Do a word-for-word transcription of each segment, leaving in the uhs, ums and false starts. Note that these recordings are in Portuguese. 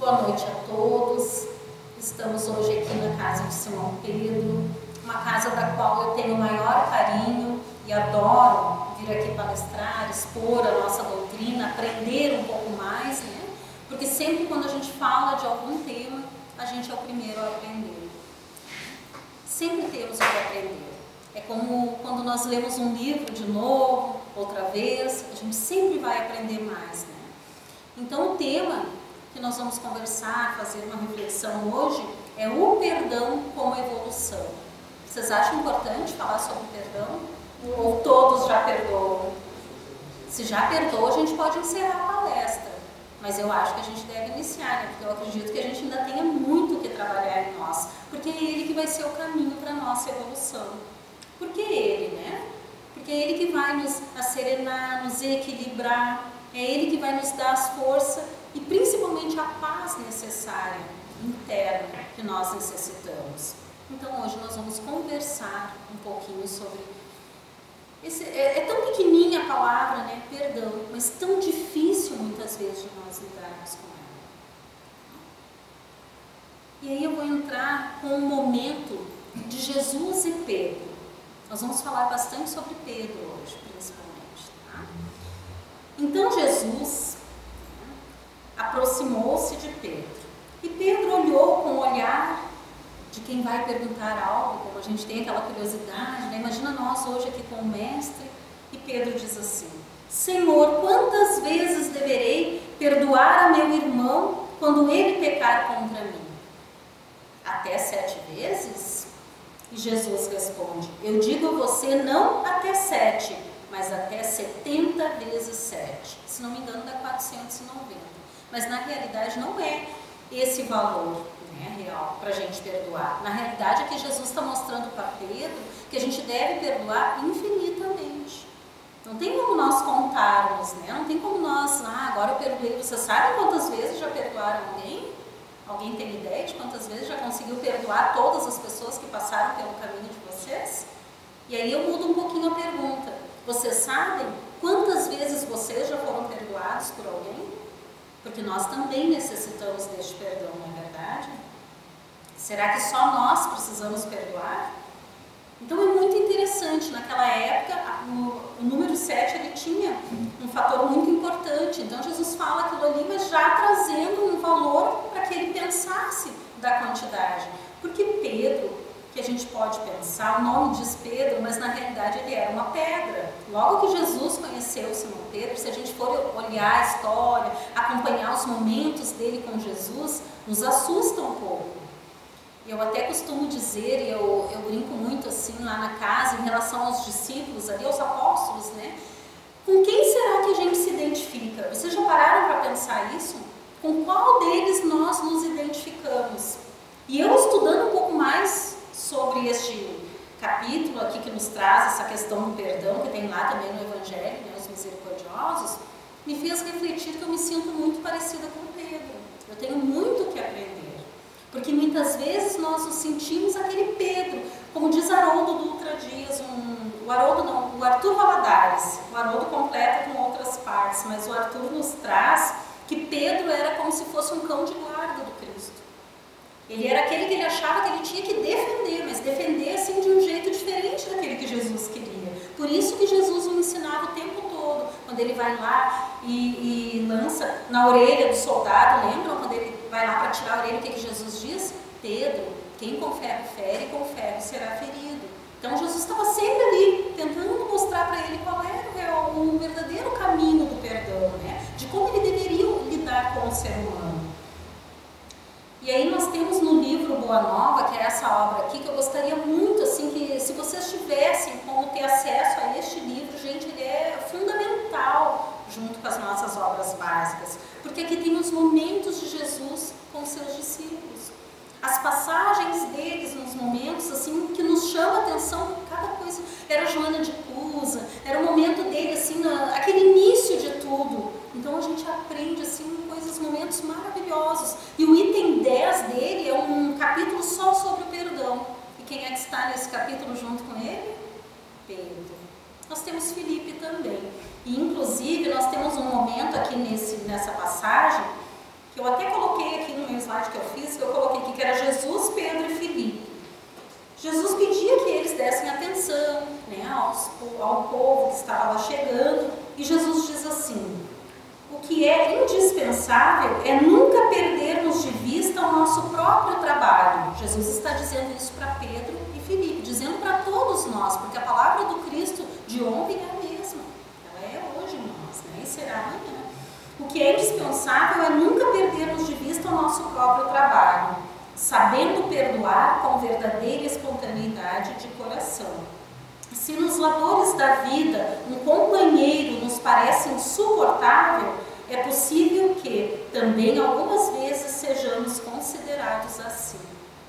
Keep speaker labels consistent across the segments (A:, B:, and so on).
A: Boa noite a todos. Estamos hoje aqui na casa de Simão Pedro, uma casa da qual eu tenho o maior carinho e adoro vir aqui palestrar, expor a nossa doutrina, aprender um pouco mais, né? Porque sempre quando a gente fala de algum tema, a gente é o primeiro a aprender. Sempre temos o que aprender. É como quando nós lemos um livro de novo, outra vez, a gente sempre vai aprender mais, né? Então o tema que nós vamos conversar, fazer uma reflexão hoje, é o perdão como evolução. Vocês acham importante falar sobre perdão? Ou todos já perdoam? Se já perdoou, a gente pode encerrar a palestra. Mas eu acho que a gente deve iniciar, né? Porque eu acredito que a gente ainda tenha muito que trabalhar em nós. Porque é Ele que vai ser o caminho para a nossa evolução. Por que Ele, né? Porque é Ele que vai nos serenar, nos equilibrar. É Ele que vai nos dar as forças e principalmente a paz necessária, interna, que nós necessitamos. Então hoje nós vamos conversar um pouquinho sobre... Esse, é, é tão pequenininha a palavra, né? Perdão, mas tão difícil muitas vezes de nós lidarmos com ela. E aí eu vou entrar com um momento de Jesus e Pedro. Nós vamos falar bastante sobre Pedro hoje, principalmente. Tá? Então Jesus aproximou-se de Pedro. E Pedro olhou com o olhar de quem vai perguntar algo, como a gente tem aquela curiosidade, né? Imagina nós hoje aqui com o mestre, e Pedro diz assim: Senhor, quantas vezes deverei perdoar a meu irmão quando ele pecar contra mim? Até sete vezes? E Jesus responde: eu digo a você, não até sete, mas até setenta vezes sete. Se não me engano, dá quatrocentos e noventa. Mas na realidade não é esse valor, né, real para a gente perdoar. Na realidade é que Jesus está mostrando para Pedro que a gente deve perdoar infinitamente. Não tem como nós contarmos, né? Não tem como nós, ah, agora eu perdoei. Vocês sabem quantas vezes já perdoaram alguém? Alguém tem ideia de quantas vezes já conseguiu perdoar todas as pessoas que passaram pelo caminho de vocês? E aí eu mudo um pouquinho a pergunta. Vocês sabem quantas vezes vocês já foram perdoados por alguém? Porque nós também necessitamos deste perdão, não é verdade? Será que só nós precisamos perdoar? Então é muito interessante, naquela época o, o número sete ele tinha um fator muito importante. Então Jesus fala aquilo ali, mas já trazendo um valor para que ele pensasse da quantidade. Porque Pedro, que a gente pode pensar, o nome diz Pedro, mas na realidade ele era uma pedra. Logo que Jesus conheceu Simão Pedro, se a gente for olhar a história, acompanhar os momentos dele com Jesus, nos assusta um pouco. Eu até costumo dizer, e eu, eu brinco muito assim lá na casa, em relação aos discípulos, ali aos apóstolos, né? Com quem será que a gente se identifica? Vocês já pararam para pensar isso? Com qual deles nós nos identificamos? E eu estudando um pouco mais sobre este capítulo aqui que nos traz essa questão do perdão, que tem lá também no Evangelho, né, os misericordiosos, me fez refletir que eu me sinto muito parecida com Pedro. Eu tenho muito que aprender. Porque muitas vezes nós nos sentimos aquele Pedro, como diz Haroldo Dutra Dias, um, o Haroldo não, o Arthur Valadares, o Haroldo completa com outras partes, mas o Arthur nos traz que Pedro era como se fosse um cão de guarda do Cristo. Ele era aquele que ele achava que ele tinha que defender, mas defender assim de um jeito diferente daquele que Jesus queria. Por isso que Jesus o ensinava o tempo todo, quando ele vai lá e, e lança na orelha do soldado, lembram? Quando ele vai lá para tirar a orelha, o que, que Jesus diz? Pedro, quem com ferro fere, com ferro será ferido. Então Jesus estava sempre ali, tentando mostrar para ele qual era o, o verdadeiro caminho do perdão, né? De como ele deveria lidar com o ser humano. E aí nós temos no livro Boa Nova, que é essa obra aqui, que eu gostaria muito, assim, que se vocês tivessem como ter acesso a este livro, gente, ele é fundamental junto com as nossas obras básicas, porque aqui tem os momentos de Jesus com seus discípulos, as passagens deles nos momentos, assim, que nos chama a atenção, cada coisa, era Joana de Cusa, era o momento dele, assim, na, aquele início de tudo. Então a gente aprende, assim, coisas, momentos maravilhosos. E o item dez dele é um capítulo só sobre o perdão. E quem é que está nesse capítulo junto com ele? Pedro. Nós temos Filipe também. E inclusive nós temos um momento aqui nesse, nessa passagem, que eu até coloquei aqui no slide que eu fiz, que eu coloquei aqui, que era Jesus, Pedro e Filipe. Jesus pedia que eles dessem atenção, né, aos, ao povo que estava lá chegando, e Jesus diz assim: o que é indispensável é nunca perdermos de vista o nosso próprio trabalho. Jesus está dizendo isso para Pedro e Filipe, dizendo para todos nós, porque a palavra do Cristo de ontem é a mesma, ela é hoje em nós, né, e será amanhã. O que é indispensável é nunca perdermos de vista o nosso próprio trabalho, sabendo perdoar com verdadeira espontaneidade de coração. Se nos labores da vida um companheiro nos parece insuportável, é possível que também algumas vezes sejamos considerados assim.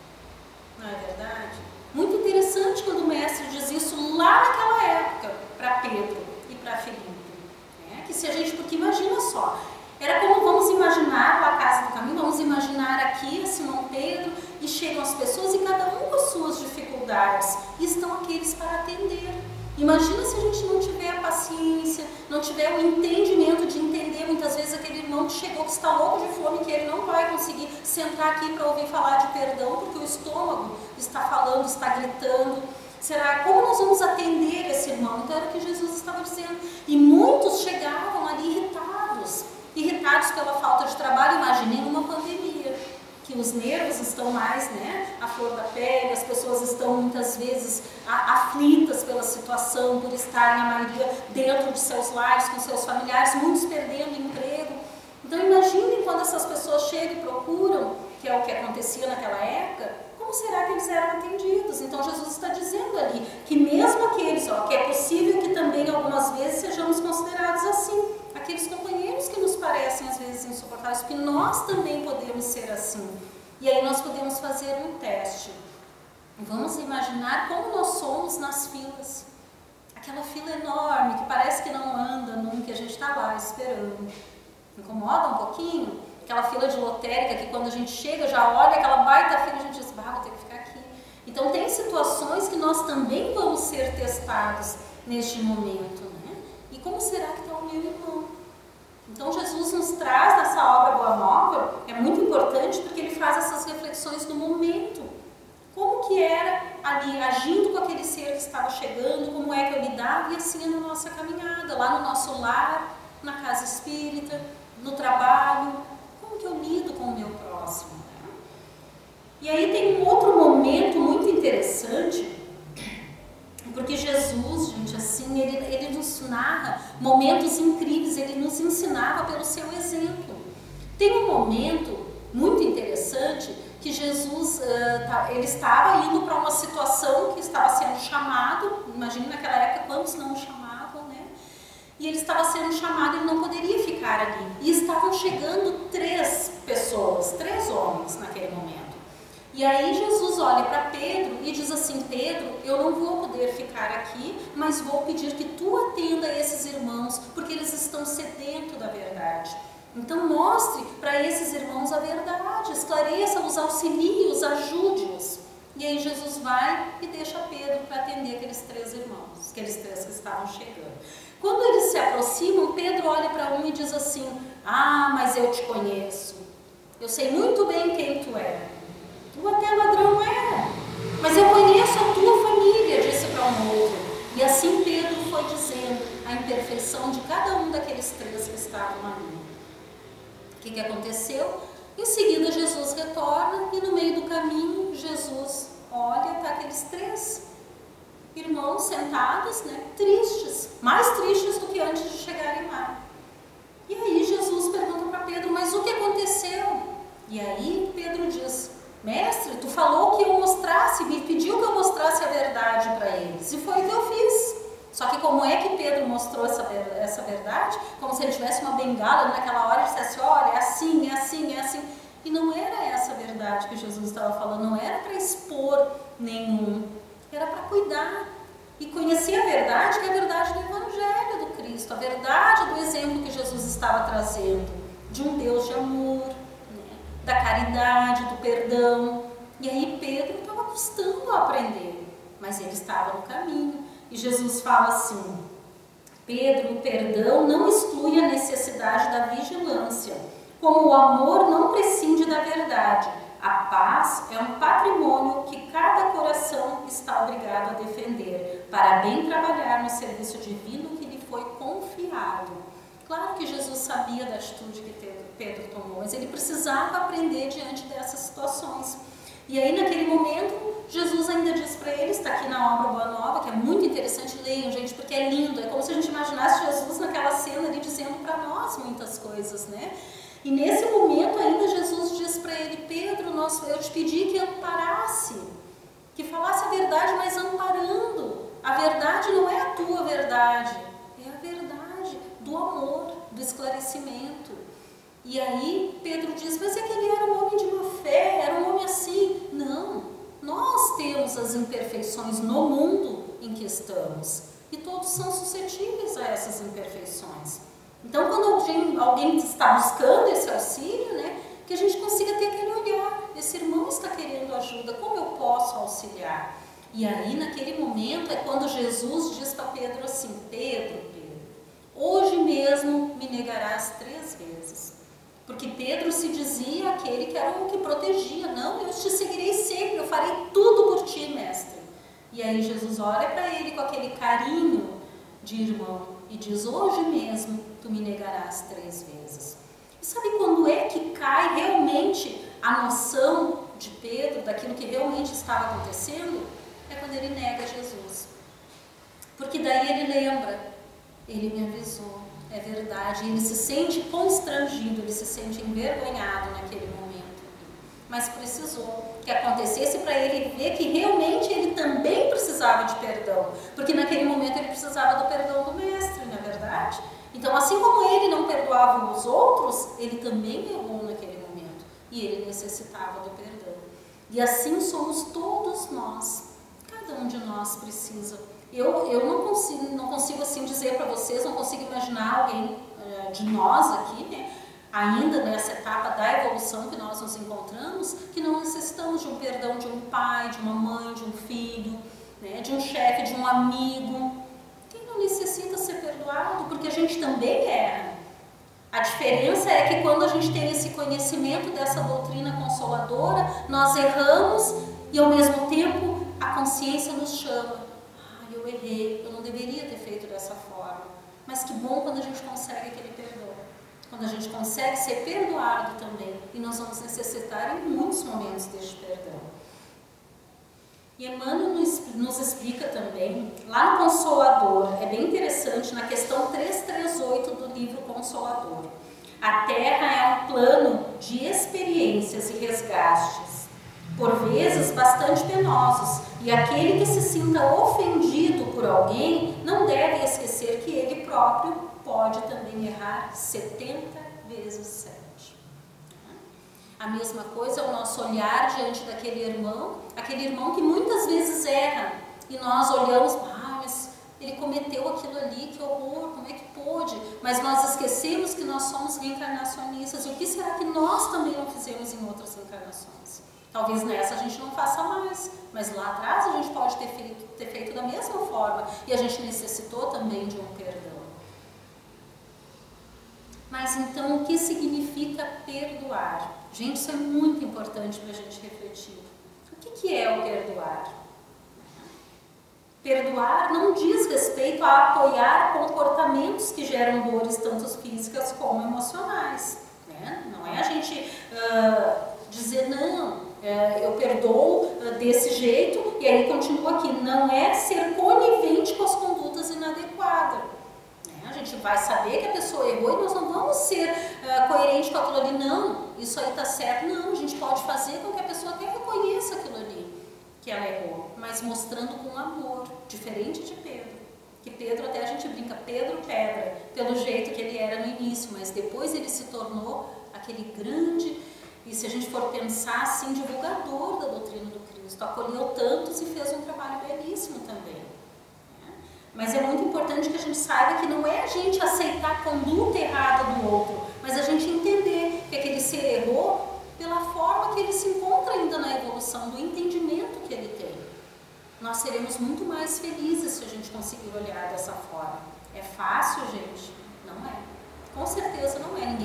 A: Não é verdade? Muito interessante quando o mestre diz isso lá naquela época para Pedro e para Filipe. Né? Que se a gente, porque imagina só, era como, vamos imaginar lá a Casa do Caminho, vamos imaginar aqui a Simão Pedro, e chegam as pessoas e cada um com as suas dificuldades, e estão aqueles para atender. Imagina se a gente não tiver a paciência, não tiver o entendimento de entender muitas vezes aquele irmão que chegou, que está louco de fome, que ele não vai conseguir sentar aqui para ouvir falar de perdão, porque o estômago está falando, está gritando. Será como nós vamos atender esse irmão? Então era o que Jesus estava dizendo. E muitos chegavam ali irritados, irritados pela falta de trabalho. Imaginem uma pandemia, que os nervos estão mais, né, à flor da pele, as pessoas estão muitas vezes aflitas pela situação, por estarem a maioria dentro de seus lares, com seus familiares, muitos perdendo emprego. Então imaginem quando essas pessoas chegam e procuram, que é o que acontecia naquela época, como será que eles eram atendidos? Então Jesus está dizendo ali que mesmo aqueles, ó, que é possível que também algumas vezes sejamos considerados assim, aqueles companheiros que nos parecem às vezes insuportáveis, que nós também podemos ser assim. E aí nós podemos fazer um teste. Vamos imaginar como nós somos nas filas. Aquela fila enorme que parece que não anda nunca, a gente está lá esperando. Incomoda um pouquinho? Aquela fila de lotérica que quando a gente chega já olha aquela baita fila, a gente diz, bah, vou ter que ficar aqui. Então tem situações que nós também vamos ser testados neste momento, né? E como será que está o meu irmão? Então Jesus nos traz nessa obra Boa Nova, é muito importante porque ele faz essas reflexões no momento. Como que era ali, agindo com aquele ser que estava chegando, como é que eu lidava, e assim é na nossa caminhada, lá no nosso lar, na casa espírita, no trabalho, como que eu lido com o meu próximo, né? E aí tem um outro momento muito interessante, porque Jesus, gente, assim, ele, ele nos narra momentos incríveis, ele nos ensinava pelo seu exemplo. Tem um momento muito interessante que Jesus, uh, ele estava indo para uma situação que estava sendo chamado, imagine naquela época quantos não chamavam, né? E ele estava sendo chamado, ele não poderia ficar ali. E estavam chegando três pessoas, três homens naquele momento. E aí Jesus olha para Pedro e diz assim, Pedro, eu não vou poder ficar aqui, mas vou pedir que tu atenda esses irmãos, porque eles estão sedentos da verdade. Então mostre para esses irmãos a verdade, esclareça-os, auxilie-os, ajude-os. E aí Jesus vai e deixa Pedro para atender aqueles três irmãos, aqueles três que estavam chegando. Quando eles se aproximam, Pedro olha para um e diz assim, ah, mas eu te conheço, eu sei muito bem quem tu é. Tu até ladrão é, mas eu conheço a tua família, disse para um outro. E assim Pedro foi dizendo a imperfeição de cada um daqueles três que estavam ali. O que, que aconteceu? Em seguida Jesus retorna e no meio do caminho Jesus olha, está aqueles três irmãos sentados, né, tristes, mais tristes do que antes de chegarem lá. E aí Jesus pergunta para Pedro, mas o que aconteceu? E aí Pedro diz, mestre, tu falou que eu mostrasse, me pediu que eu mostrasse a verdade para eles, e foi o que eu fiz. Só que como é que Pedro mostrou essa, essa verdade? Como se ele tivesse uma bengala naquela hora e dissesse, olha, é assim, é assim, é assim. E não era essa a verdade que Jesus estava falando, não era para expor nenhum, era para cuidar e conhecer a verdade, que é a verdade do Evangelho do Cristo, a verdade do exemplo que Jesus estava trazendo, de um Deus de amor, né, da caridade, do perdão. E aí Pedro estava custando a aprender, mas ele estava no caminho. E Jesus fala assim, Pedro, o perdão não exclui a necessidade da vigilância. Como o amor não prescinde da verdade, a paz é um patrimônio que cada coração está obrigado a defender, para bem trabalhar no serviço divino que lhe foi confiado. Claro que Jesus sabia da atitude que Pedro tomou, mas ele precisava aprender diante dessas situações. E aí, naquele momento, Jesus ainda diz para ele, está aqui na obra Boa Nova, que é muito interessante, leiam, gente, porque é lindo. É como se a gente imaginasse Jesus naquela cena ali dizendo para nós muitas coisas, né? E nesse momento ainda Jesus diz para ele, Pedro, nosso, eu te pedi que amparasse, que falasse a verdade, mas amparando. A verdade não é a tua verdade, é a verdade do amor, do esclarecimento. E aí Pedro diz, mas é que ele era um homem de má fé, era um homem assim. Não, nós temos as imperfeições no mundo em que estamos. E todos são suscetíveis a essas imperfeições. Então, quando alguém, alguém está buscando esse auxílio, né, que a gente consiga ter aquele olhar. Esse irmão está querendo ajuda, como eu posso auxiliar? E aí, naquele momento, é quando Jesus diz para Pedro assim, Pedro, Pedro, hoje mesmo me negarás três vezes. Porque Pedro se dizia aquele que era o que protegia. Não, eu te seguirei sempre, eu farei tudo por ti, mestre. E aí Jesus olha para ele com aquele carinho de irmão e diz, hoje mesmo tu me negarás três vezes. E sabe quando é que cai realmente a noção de Pedro, daquilo que realmente estava acontecendo? É quando ele nega Jesus. Porque daí ele lembra, ele me avisou, é verdade, ele se sente constrangido, ele se sente envergonhado naquele momento. Mas precisou que acontecesse para ele ver que realmente ele também precisava de perdão. Porque naquele momento ele precisava do perdão do mestre, não é verdade? Então, assim como ele não perdoava os outros, ele também errou naquele momento. E ele necessitava do perdão. E assim somos todos nós. Cada um de nós precisa. Eu, eu não consigo, não consigo assim dizer para vocês, não consigo imaginar alguém uh, de nós aqui, né? Ainda nessa etapa da evolução que nós nos encontramos, que não necessitamos de um perdão de um pai, de uma mãe, de um filho, né, de um chefe, de um amigo. Quem não necessita ser perdoado? Porque a gente também erra. A diferença é que quando a gente tem esse conhecimento dessa doutrina consoladora, nós erramos e ao mesmo tempo a consciência nos chama. Ah, eu errei, eu não deveria ter feito dessa forma. Mas que bom quando a gente consegue aquele perdão. Quando a gente consegue ser perdoado também, e nós vamos necessitar em muitos momentos deste perdão. E Emmanuel nos, nos explica também, lá no Consolador, é bem interessante, na questão trezentos e trinta e oito do livro Consolador. A Terra é um plano de experiências e resgates, por vezes bastante penosos, e aquele que se sinta ofendido por alguém não deve esquecer que ele próprio pode também errar setenta vezes sete. A mesma coisa é o nosso olhar diante daquele irmão, aquele irmão que muitas vezes erra, e nós olhamos, ah, mas ele cometeu aquilo ali, que horror, como é que pôde? Mas nós esquecemos que nós somos reencarnacionistas, e o que será que nós também não fizemos em outras reencarnações? Talvez nessa a gente não faça mais, mas lá atrás a gente pode ter feito, ter feito da mesma forma, e a gente necessitou também de um perdão. Mas então, o que significa perdoar? Gente, isso é muito importante para a gente refletir. O que, que é o perdoar? Perdoar não diz respeito a apoiar comportamentos que geram dores tanto físicas como emocionais. Né? Não é a gente uh, dizer, não, uh, eu perdoo uh, desse jeito e aí continua aqui. Não é ser conivente com as condutas inadequadas. A gente vai saber que a pessoa errou e nós não vamos ser uh, coerentes com aquilo ali. Não, isso aí está certo. Não, a gente pode fazer com que a pessoa até reconheça aquilo ali, que ela errou, mas mostrando com amor, diferente de Pedro. Que Pedro, até a gente brinca, Pedro pedra, pelo jeito que ele era no início, mas depois ele se tornou aquele grande, e se a gente for pensar assim, divulgador da doutrina do Cristo, acolheu tantos e fez um trabalho belíssimo também. Mas é muito importante que a gente saiba que não é a gente aceitar a conduta errada do outro, mas a gente entender que aquele ser errou pela forma que ele se encontra ainda na evolução, do entendimento que ele tem. Nós seremos muito mais felizes se a gente conseguir olhar dessa forma. É fácil, gente? Não é. Com certeza não é. Ninguém aqui está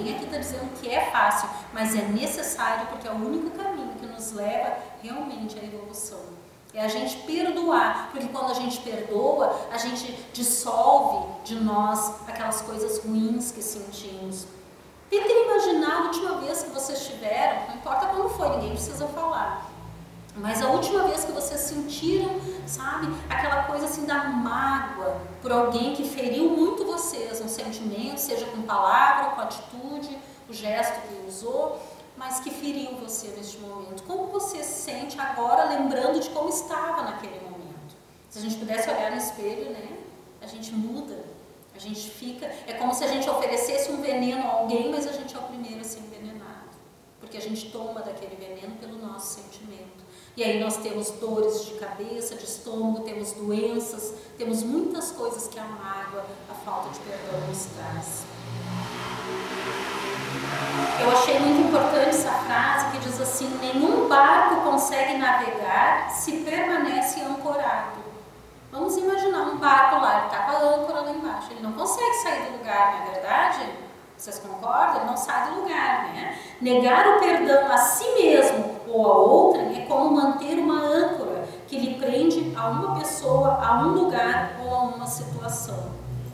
A: dizendo que é fácil, mas é necessário porque é o único caminho que nos leva realmente à evolução. É a gente perdoar, porque quando a gente perdoa, a gente dissolve de nós aquelas coisas ruins que sentimos. Tentem imaginar a última vez que vocês tiveram, não importa quando foi, ninguém precisa falar, mas a última vez que vocês sentiram, sabe, aquela coisa assim da mágoa por alguém que feriu muito vocês, um sentimento, seja com palavra, com atitude, o gesto que usou, mas que feriu você neste momento. Como você se sente agora, lembrando de como estava naquele momento? Se a gente pudesse olhar no espelho, né, a gente muda, a gente fica... É como se a gente oferecesse um veneno a alguém, mas a gente é o primeiro a ser envenenado, porque a gente toma daquele veneno pelo nosso sentimento. E aí nós temos dores de cabeça, de estômago, temos doenças, temos muitas coisas que a mágoa, a falta de perdão nos traz. Eu achei muito importante essa frase que diz assim: nenhum barco consegue navegar se permanece ancorado. Vamos imaginar um barco lá, ele está com a âncora lá embaixo, ele não consegue sair do lugar, não é verdade? Vocês concordam? Ele não sai do lugar, né? Negar o perdão a si mesmo ou a outra é como manter uma âncora que lhe prende a uma pessoa, a um lugar ou a uma situação.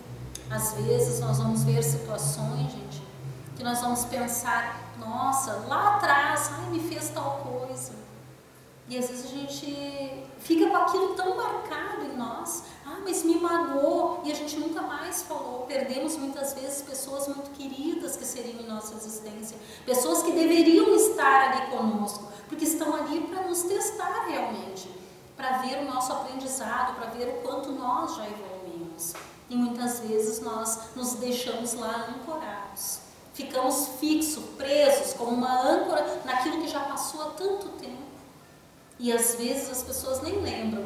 A: Às vezes nós vamos ver situações, gente, que nós vamos pensar, nossa, lá atrás, ai, me fez tal coisa. E às vezes a gente fica com aquilo tão marcado em nós, ah, mas me magoou, e a gente nunca mais falou. Perdemos muitas vezes pessoas muito queridas que seriam em nossa existência, pessoas que deveriam estar ali conosco, porque estão ali para nos testar realmente, para ver o nosso aprendizado, para ver o quanto nós já evoluímos. E muitas vezes nós nos deixamos lá ancorados. Ficamos fixos, presos, como uma âncora naquilo que já passou há tanto tempo. E às vezes as pessoas nem lembram.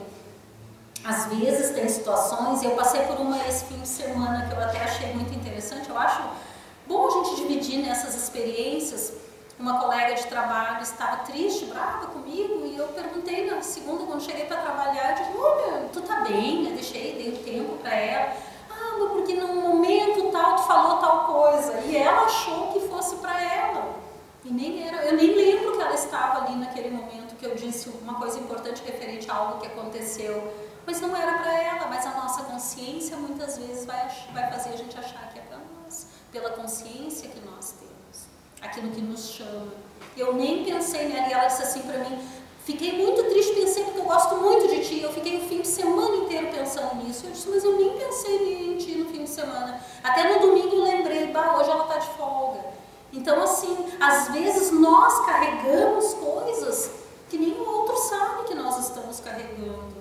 A: Às vezes tem situações, e eu passei por uma esse fim de semana que eu até achei muito interessante. Eu acho bom a gente dividir nessas experiências. Uma colega de trabalho estava triste, brava comigo, e eu perguntei na segunda, quando cheguei para trabalhar, eu disse, olha, tu tá bem? Eu deixei, dei um tempo para ela. Ah, mas porque num momento tal tu falou tal coisa, e ela achou que fosse para ela, e nem era, eu nem lembro que ela estava ali naquele momento que eu disse uma coisa importante referente a algo que aconteceu, mas não era para ela. Mas a nossa consciência muitas vezes vai, vai fazer a gente achar que é para nós, pela consciência que nós temos, aquilo que nos chama. Eu nem pensei nela, e ela disse assim para mim, fiquei muito triste, pensei porque eu gosto muito de ti, eu fiquei o fim de semana inteiro pensando nisso. Eu disse, mas eu nem pensei em ti no fim de semana. Até no domingo eu lembrei, bah, hoje ela está de folga. Então assim, às vezes nós carregamos coisas que nem o outro sabe que nós estamos carregando.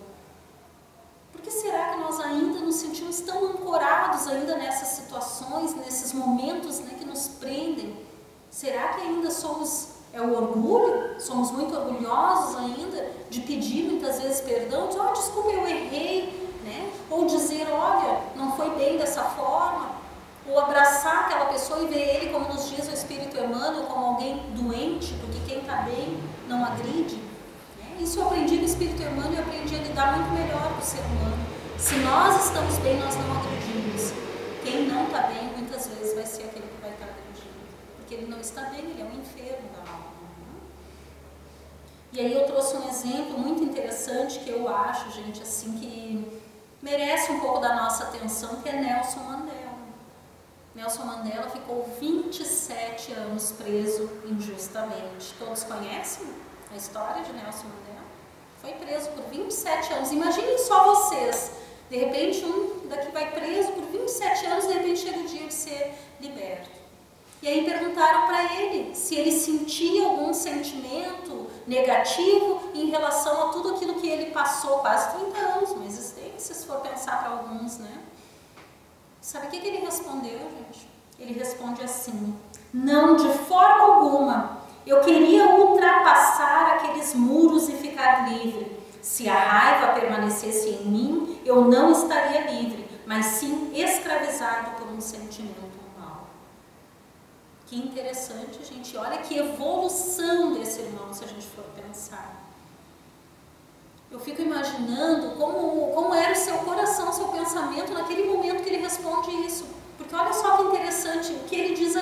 A: Por que será que nós ainda nos sentimos tão ancorados ainda nessas situações, nesses momentos, né, que nos prendem? Será que ainda somos... É o orgulho? Somos muito orgulhosos ainda de pedir muitas vezes perdão, de, oh, desculpa, eu errei, né? Ou dizer, olha, não foi bem dessa forma, ou abraçar aquela pessoa e ver ele, como nos diz o Espírito Emmanuel, como alguém doente, porque quem está bem não agride. Né? Isso eu aprendi no Espírito Emmanuel e aprendi a lidar muito melhor com o ser humano. Se nós estamos bem, nós não agredimos. Quem não está bem, muitas vezes vai ser aquele que vai estar agredindo, porque ele não está bem, ele é um enfermo da alma. E aí eu trouxe um exemplo muito interessante que eu acho, gente, assim, que merece um pouco da nossa atenção, que é Nelson Mandela. Nelson Mandela ficou vinte e sete anos preso injustamente. Todos conhecem a história de Nelson Mandela? Foi preso por vinte e sete anos. Imaginem só vocês, de repente um daqui vai preso por vinte e sete anos, de repente chega o dia de ser liberto. E aí perguntaram para ele se ele sentia algum sentimento negativo em relação a tudo aquilo que ele passou, quase trinta anos, uma existência, se for pensar para alguns, né? Sabe o que, que ele respondeu, gente? Ele responde assim, não, de forma alguma, eu queria ultrapassar aqueles muros e ficar livre. Se a raiva permanecesse em mim, eu não estaria livre, mas sim escravizado por um sentimento. Que interessante, gente. Olha que evolução desse irmão, se a gente for pensar. Eu fico imaginando como, como era o seu coração, o seu pensamento naquele momento que ele responde isso. Porque olha só que interessante o que ele diz aqui.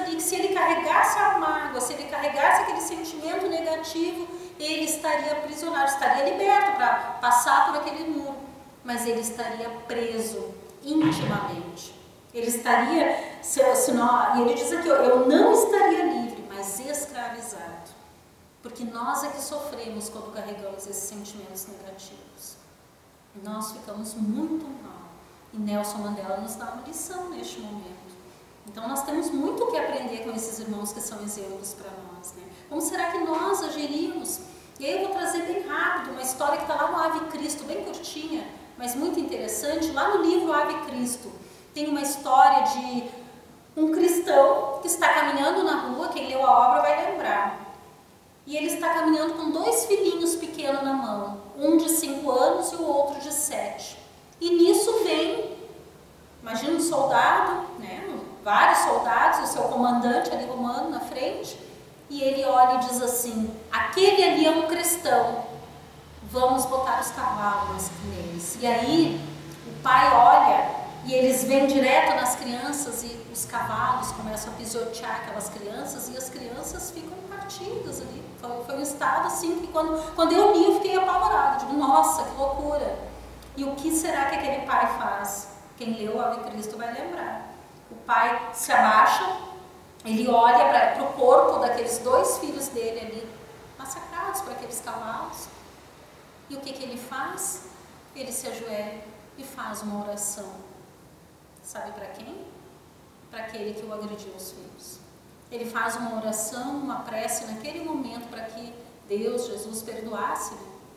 A: ali que se ele carregasse a mágoa, se ele carregasse aquele sentimento negativo, ele estaria aprisionado, estaria liberto para passar por aquele muro, mas ele estaria preso intimamente. Ele estaria, se, se não, e ele diz aqui, eu não estaria livre, mas escravizado. Porque nós é que sofremos quando carregamos esses sentimentos negativos. Nós ficamos muito mal. E Nelson Mandela nos dá uma lição neste momento. Então nós temos muito o que aprender com esses irmãos que são exemplos para nós, né? Como será que nós agiríamos? E aí eu vou trazer bem rápido uma história que está lá no Ave Cristo, bem curtinha, mas muito interessante. Lá no livro Ave Cristo tem uma história de um cristão que está caminhando na rua, quem leu a obra vai lembrar. E ele está caminhando com dois filhinhos pequenos na mão, um de cinco anos e o outro de sete. E nisso vem, imagina um soldado, né, vários soldados, o seu comandante ali romano na frente, e ele olha e diz assim, aquele ali é um cristão, vamos botar os cavalos neles. E aí o pai olha e eles vêm direto nas crianças e os cavalos começam a pisotear aquelas crianças e as crianças ficam partidas ali. Foi, foi um estado assim que quando, quando eu li eu fiquei apavorada, digo, nossa, que loucura. E o que será que aquele pai faz? Quem leu o Ave Cristo vai lembrar. O pai se abaixa, ele olha para o corpo daqueles dois filhos dele ali, massacrados por aqueles cavalos. E o que, que ele faz? Ele se ajoelha e faz uma oração. Sabe para quem? Para aquele que o agrediu os filhos. Ele faz uma oração, uma prece naquele momento para que Deus, Jesus, perdoasse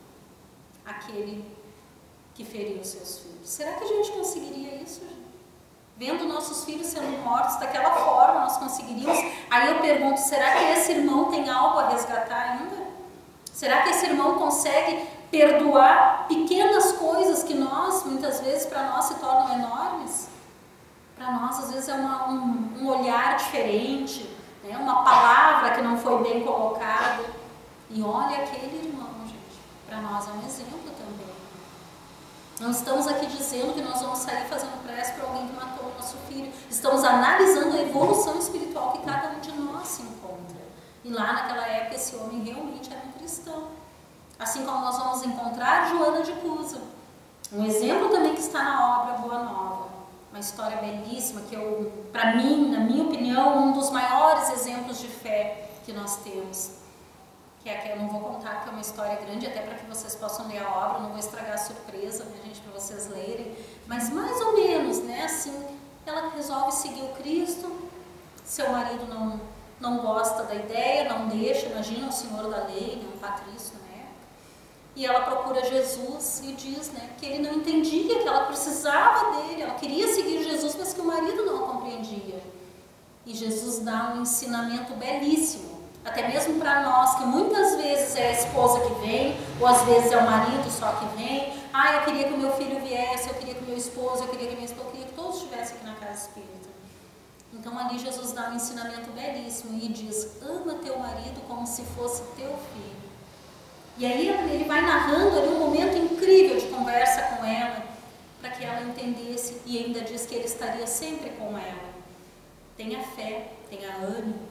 A: aquele que feriu os seus filhos. Será que a gente conseguiria isso, gente? Vendo nossos filhos sendo mortos daquela forma, nós conseguiríamos? Aí eu pergunto, será que esse irmão tem algo a resgatar ainda? Será que esse irmão consegue perdoar pequenas coisas que nós, muitas vezes, para nós se tornam enormes? Para nós, às vezes, é uma, um, um olhar diferente, né? Uma palavra que não foi bem colocada. E olha aquele irmão, gente, para nós é um exemplo também. Não estamos aqui dizendo que nós vamos sair fazendo prece para alguém que matou o nosso filho. Estamos analisando a evolução espiritual que cada um de nós se encontra. E lá naquela época esse homem realmente era um cristão. Assim como nós vamos encontrar Joana de Cusa. Um exemplo também que está na obra Boa Nova. Uma história belíssima que eu, para mim, na minha opinião, um dos maiores exemplos de fé que nós temos. Que é que eu não vou contar, porque é uma história grande, até para que vocês possam ler a obra, não vou estragar a surpresa, né, gente, para vocês lerem. Mas mais ou menos, né, assim, ela resolve seguir o Cristo, seu marido não, não gosta da ideia, não deixa, imagina o senhor da lei, né, um patrício na época. E ela procura Jesus e diz, né, que ele não entendia, que ela precisava dele, ela queria seguir Jesus, mas que o marido não a compreendia. E Jesus dá um ensinamento belíssimo. Até mesmo para nós, que muitas vezes é a esposa que vem, ou às vezes é o marido só que vem. Ah, eu queria que o meu filho viesse, eu queria que o meu esposo, eu queria que a minha esposa, eu queria que todos estivessem aqui na casa espírita. Então ali Jesus dá um ensinamento belíssimo e diz, ama teu marido como se fosse teu filho. E aí ele vai narrando ali um momento incrível de conversa com ela, para que ela entendesse, e ainda diz que ele estaria sempre com ela. Tenha fé, tenha ânimo.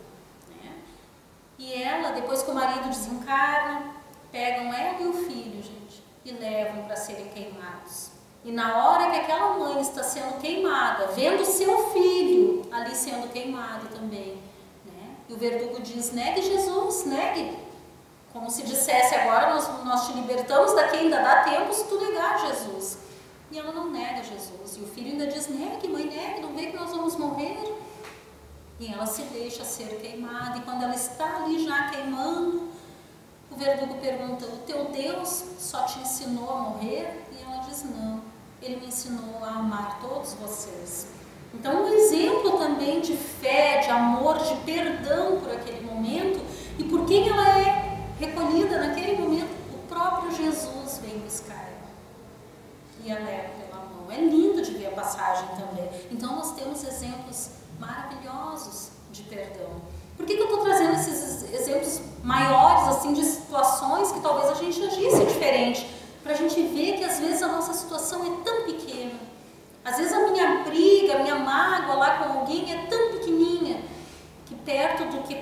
A: E ela, depois que o marido desencarna, pegam ela e o filho, gente, e levam para serem queimados. E na hora que aquela mãe está sendo queimada, vendo seu filho ali sendo queimado também, né? E o verdugo diz, negue Jesus, negue. Como se dissesse, agora nós, nós te libertamos daqui, ainda dá tempo se tu negar Jesus. E ela não nega Jesus. E o filho ainda diz, negue, mãe, negue, não vê que nós vamos morrer? E ela se deixa ser queimada, e quando ela está ali já queimando, o verdugo pergunta, o teu Deus só te ensinou a morrer? E ela diz, não, ele me ensinou a amar todos vocês. Então um exemplo também de fé, de amor, de perdão por aquele momento, e por quem ela é recolhida naquele momento, o próprio Jesus vem buscar ela e a leva pela mão. É lindo de ver a passagem também. Então nós temos exemplos maravilhosos de perdão. Por que que eu estou trazendo esses exemplos maiores, assim, de situações que talvez a gente agisse diferente? Para a gente ver que às vezes a nossa situação é tão pequena. Às vezes a minha briga, a minha mágoa lá com alguém é tão pequenininha, que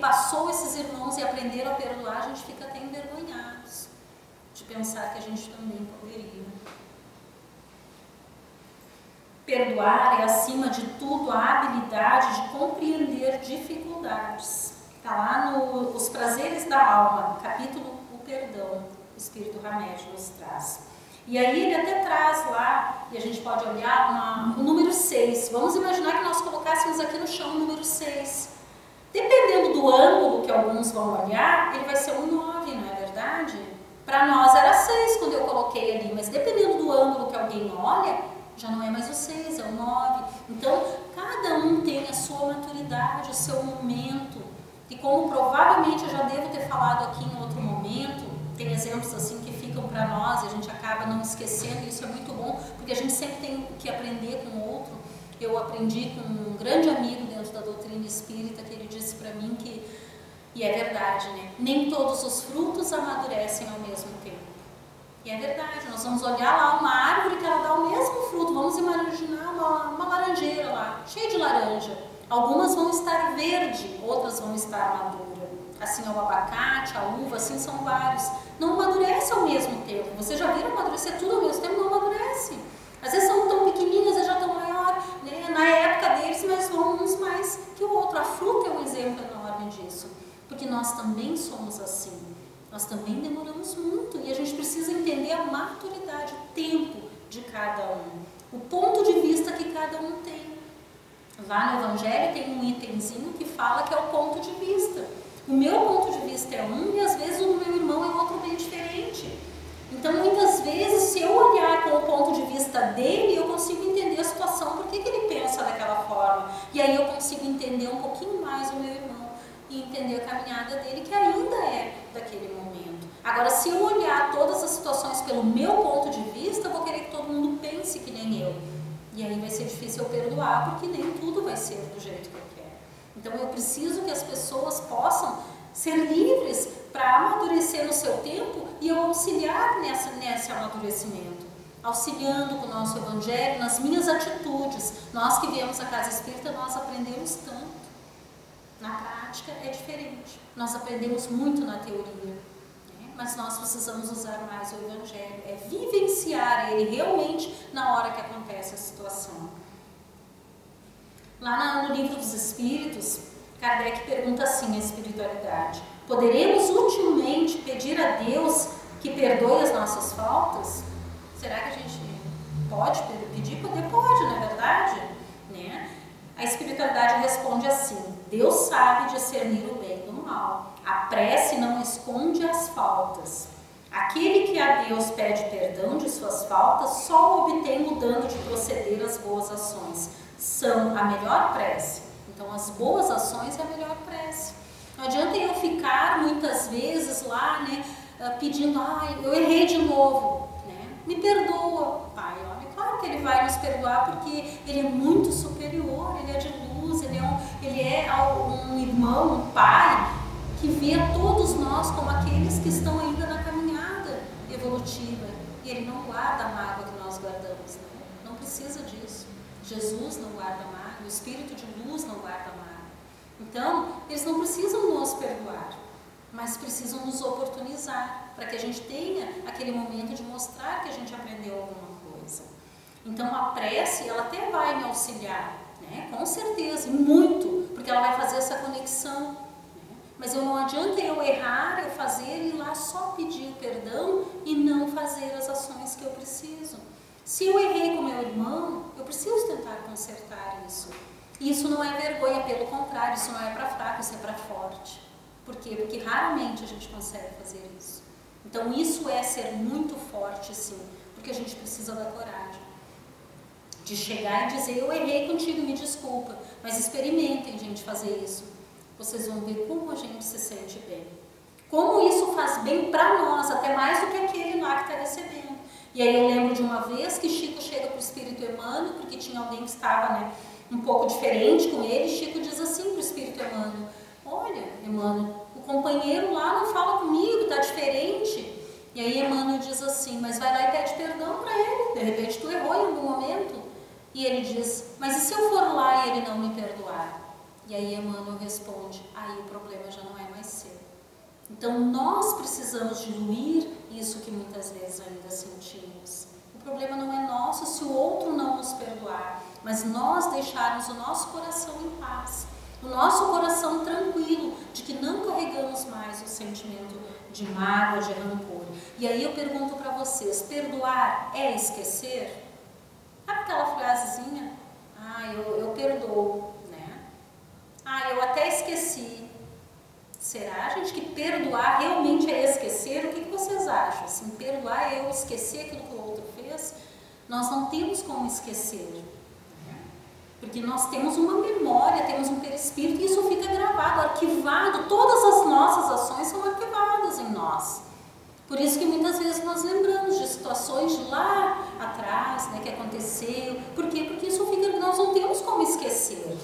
A: passou esses irmãos e aprenderam a perdoar, a gente fica até envergonhados de pensar que a gente também poderia. Perdoar é, acima de tudo, a habilidade de compreender dificuldades. Está lá no Os Prazeres da Alma, capítulo O Perdão, o Espírito Hamed nos traz. E aí ele até traz lá, e a gente pode olhar, uma, o número seis. Vamos imaginar que nós colocássemos aqui no chão o número seis. Dependendo do ângulo que alguns vão olhar, ele vai ser um nove, não é verdade? Para nós era seis quando eu coloquei ali, mas dependendo do ângulo que alguém olha, já não é mais o seis, é o nove. Então, cada um tem a sua maturidade, o seu momento. E como provavelmente eu já devo ter falado aqui em outro momento, tem exemplos assim que ficam para nós e a gente acaba não esquecendo, e isso é muito bom, porque a gente sempre tem que aprender com o outro. Eu aprendi com um grande amigo dentro da doutrina espírita, que ele disse para mim que, e é verdade, né? Nem todos os frutos amadurecem ao mesmo tempo. E é verdade, nós vamos olhar lá uma árvore que ela dá o mesmo fruto, vamos imaginar uma, uma laranjeira lá, cheia de laranja. Algumas vão estar verde, outras vão estar madura. Assim é o abacate, a uva, assim são vários. Não amadurece ao mesmo tempo. Vocês já viram amadurecer tudo ao mesmo tempo? Não amadurece. Às vezes são tão pequeninas, às vezes já estão maior, né? Na época deles, mas vão uns mais que o outro. A fruta é um exemplo enorme disso. Porque nós também somos assim. Nós também demoramos muito. E a gente precisa entender a maturidade, o tempo de cada um. O ponto de vista que cada um tem. Lá no Evangelho tem um itemzinho que fala que é o ponto de vista. O meu ponto de vista é um e às vezes o do meu irmão é outro bem diferente. Então muitas vezes, se eu olhar com o ponto de vista dele, eu consigo entender a situação, por que que ele pensa daquela forma. E aí eu consigo entender um pouquinho mais o meu irmão e entender a caminhada dele, que ainda é daquele momento. Agora, se eu olhar todas as situações pelo meu ponto de vista, eu vou querer que todo mundo pense que nem eu. E aí vai ser difícil eu perdoar, porque nem tudo vai ser do jeito que eu quero. Então eu preciso que as pessoas possam ser livres para amadurecer no seu tempo e eu auxiliar nessa, nesse amadurecimento. Auxiliando com o nosso Evangelho, nas minhas atitudes. Nós que viemos à Casa Espírita, nós aprendemos tanto. Na prática é diferente. Nós aprendemos muito na teoria. Mas nós precisamos usar mais o Evangelho, é vivenciar ele realmente na hora que acontece a situação. Lá no Livro dos Espíritos, Kardec pergunta assim a espiritualidade: poderemos utilmente pedir a Deus que perdoe as nossas faltas? Será que a gente pode pedir? Poder pode, não é verdade? Né? A espiritualidade responde assim: Deus sabe discernir o bem do mal. A prece não esconde as faltas. Aquele que a Deus pede perdão de suas faltas só obtém mudando de proceder as boas ações. São a melhor prece. Então as boas ações é a melhor prece. Não adianta eu ficar muitas vezes lá, né, pedindo, ai, eu errei de novo, né? Me perdoa, Pai. Olha, claro que Ele vai nos perdoar porque Ele é muito superior, Ele é de luz, Ele é um, ele é um irmão, um Pai, que vê a todos nós como aqueles que estão ainda na caminhada evolutiva. E Ele não guarda a mágoa que nós guardamos, né? Não precisa disso. Jesus não guarda mágoa, o Espírito de luz não guarda mágoa. Então, eles não precisam nos perdoar, mas precisam nos oportunizar, para que a gente tenha aquele momento de mostrar que a gente aprendeu alguma coisa. Então, a prece, ela até vai me auxiliar, né? Com certeza, e muito, porque ela vai fazer essa conexão. Mas eu não adianta eu errar, eu fazer e ir lá só pedir o perdão e não fazer as ações que eu preciso. Se eu errei com meu irmão, eu preciso tentar consertar isso. E isso não é vergonha, pelo contrário, isso não é para fraco, isso é para forte. Por quê? Porque raramente a gente consegue fazer isso. Então isso é ser muito forte, sim, porque a gente precisa da coragem de chegar e dizer: eu errei contigo, me desculpa, mas experimentem, gente, fazer isso. Vocês vão ver como a gente se sente bem. Como isso faz bem para nós, até mais do que aquele lá que está recebendo. E aí eu lembro de uma vez que Chico chega para o Espírito Emmanuel, porque tinha alguém que estava, né, um pouco diferente com ele. Chico diz assim para o Espírito Emmanuel: olha, Emmanuel, o companheiro lá não fala comigo, está diferente. E aí Emmanuel diz assim: mas vai lá e pede perdão para ele, de repente tu errou em algum momento. E ele diz: mas e se eu for lá e ele não me perdoar? E aí Emmanuel responde, aí o problema já não é mais seu. Então nós precisamos diluir isso que muitas vezes ainda sentimos. O problema não é nosso se o outro não nos perdoar, mas nós deixarmos o nosso coração em paz, o nosso coração tranquilo, de que não carregamos mais o sentimento de mágoa, de rancor. E aí eu pergunto para vocês, perdoar é esquecer? Sabe aquela frasezinha? Ah, eu, eu perdoo, né? Ah, eu até esqueci. Será, gente, que perdoar realmente é esquecer? O que, que vocês acham? Assim, perdoar é eu esquecer aquilo que o outro fez? Nós não temos como esquecer. Porque nós temos uma memória, temos um perispírito e isso fica gravado, arquivado. Todas as nossas ações são arquivadas em nós. Por isso que muitas vezes nós lembramos de situações de lá atrás, né, que aconteceu. Por quê? Porque isso fica, nós não temos como esquecer.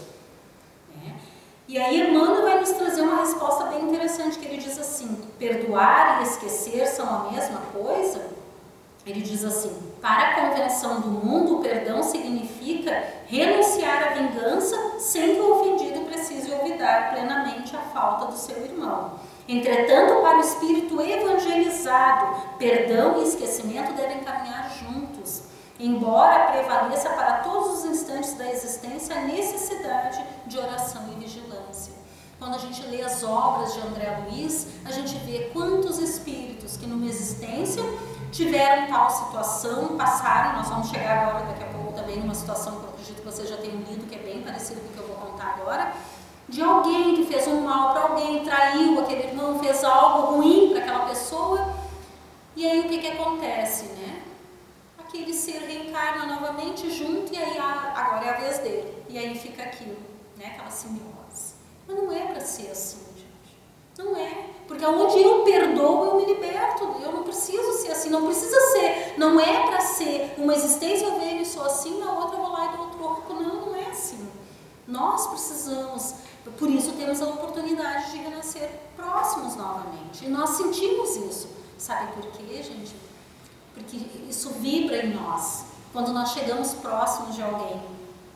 A: Né? E aí Emmanuel vai nos trazer uma resposta bem interessante, que ele diz assim, perdoar e esquecer são a mesma coisa? Ele diz assim, para a convenção do mundo, o perdão significa renunciar à vingança sem que o ofendido precise olvidar plenamente a falta do seu irmão. Entretanto, para o espírito evangelizado, perdão e esquecimento devem caminhar juntos, embora prevaleça para todos os instantes da existência a necessidade de oração e vigilância. Quando a gente lê as obras de André Luiz, a gente vê quantos espíritos que numa existência tiveram tal situação, passaram, nós vamos chegar agora daqui a pouco também numa situação que eu acredito que vocês já tenham lido, que é bem parecido com o que eu vou contar agora, de alguém que fez um mal para alguém, traiu aquele irmão, fez algo ruim para aquela pessoa, e aí o que, que acontece, né? Aquele ser reencarna novamente junto, e aí agora é a vez dele, e aí fica aquilo, né? Aquela simbiose. Mas não é para ser assim, gente. Não é. Porque onde eu perdoo, eu me liberto. Eu não preciso ser assim. Não precisa ser. Não é para ser uma existência, eu venho e sou assim, na outra eu vou lá e dou outro corpo. Não, não é assim. Nós precisamos. Por isso temos a oportunidade de renascer próximos novamente. E nós sentimos isso. Sabe por quê, gente? Porque isso vibra em nós. Quando nós chegamos próximos de alguém.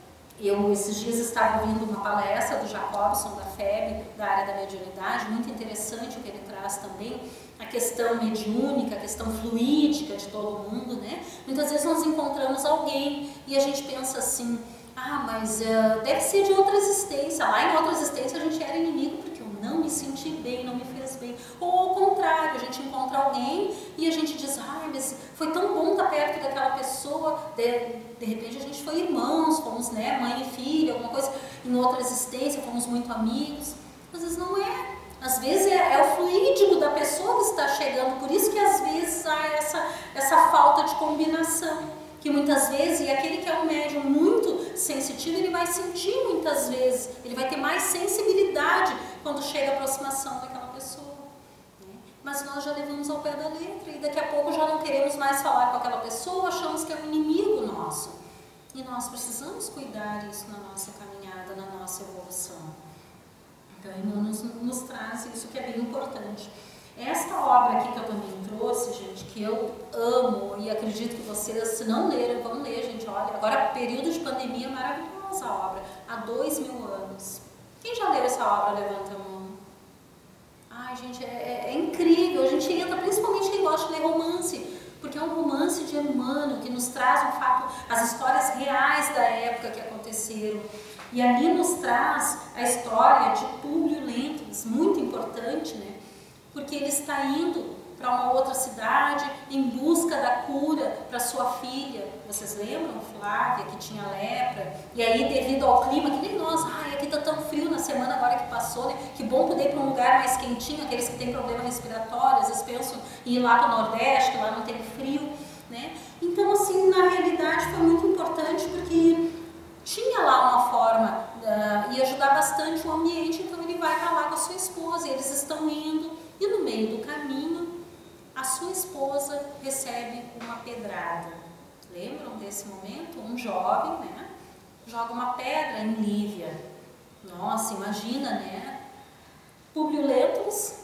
A: Eu, esses dias, estava ouvindo uma palestra do Jacobson, da F E B, da área da mediunidade, muito interessante o que ele traz também, a questão mediúnica, a questão fluídica de todo mundo, né? Muitas vezes nós encontramos alguém e a gente pensa assim, ah, mas uh, deve ser de outra existência, lá em outra existência a gente era inimigo porque eu não me senti bem, não me fez bem. Ou ao contrário, a gente encontra alguém e a gente diz, ah, mas foi tão bom estar perto daquela pessoa, de, de repente a gente foi irmãos, fomos, né, mãe e filha, alguma coisa, em outra existência, fomos muito amigos. Às vezes não é. Às vezes é, é o fluídico da pessoa que está chegando, por isso que às vezes há essa, essa falta de combinação. Que muitas vezes, e aquele que é um médium muito sensitivo, ele vai sentir muitas vezes, ele vai ter mais sensibilidade quando chega a aproximação daquela pessoa. Né? Mas nós já levamos ao pé da letra e daqui a pouco já não queremos mais falar com aquela pessoa, achamos que é um inimigo nosso. E nós precisamos cuidar isso na nossa caminhada, na nossa evolução. Então, Emmanuel nos, nos traz isso que é bem importante. Esta obra aqui que eu também trouxe, gente, que eu amo e acredito que vocês, se não leram, vão ler, gente, olha, agora período de pandemia, maravilhosa a obra, há dois mil anos. Quem já leu essa obra, levanta a mão. Ai, gente, é, é, é incrível, a gente entra, principalmente quem gosta de ler romance, porque é um romance de Emmanuel que nos traz um fato, as histórias reais da época que aconteceram. E ali nos traz a história de Públio Lentulus, muito importante, né? Porque ele está indo para uma outra cidade em busca da cura para sua filha. Vocês lembram, Flávia, que tinha lepra? E aí, devido ao clima, que nem nós, ai, aqui está tão frio na semana agora que passou, né? Que bom poder ir para um lugar mais quentinho, aqueles que têm problema respiratório, às vezes pensam em ir lá para o Nordeste, que lá não tem frio, né? Então, assim, na realidade foi muito importante porque tinha lá uma forma, uh, ia ajudar bastante o ambiente, então ele vai para lá com a sua esposa, e eles estão indo. E no meio do caminho, a sua esposa recebe uma pedrada. Lembram desse momento? Um jovem, né? Joga uma pedra em Lívia. Nossa, imagina, né? Públio Lentulus,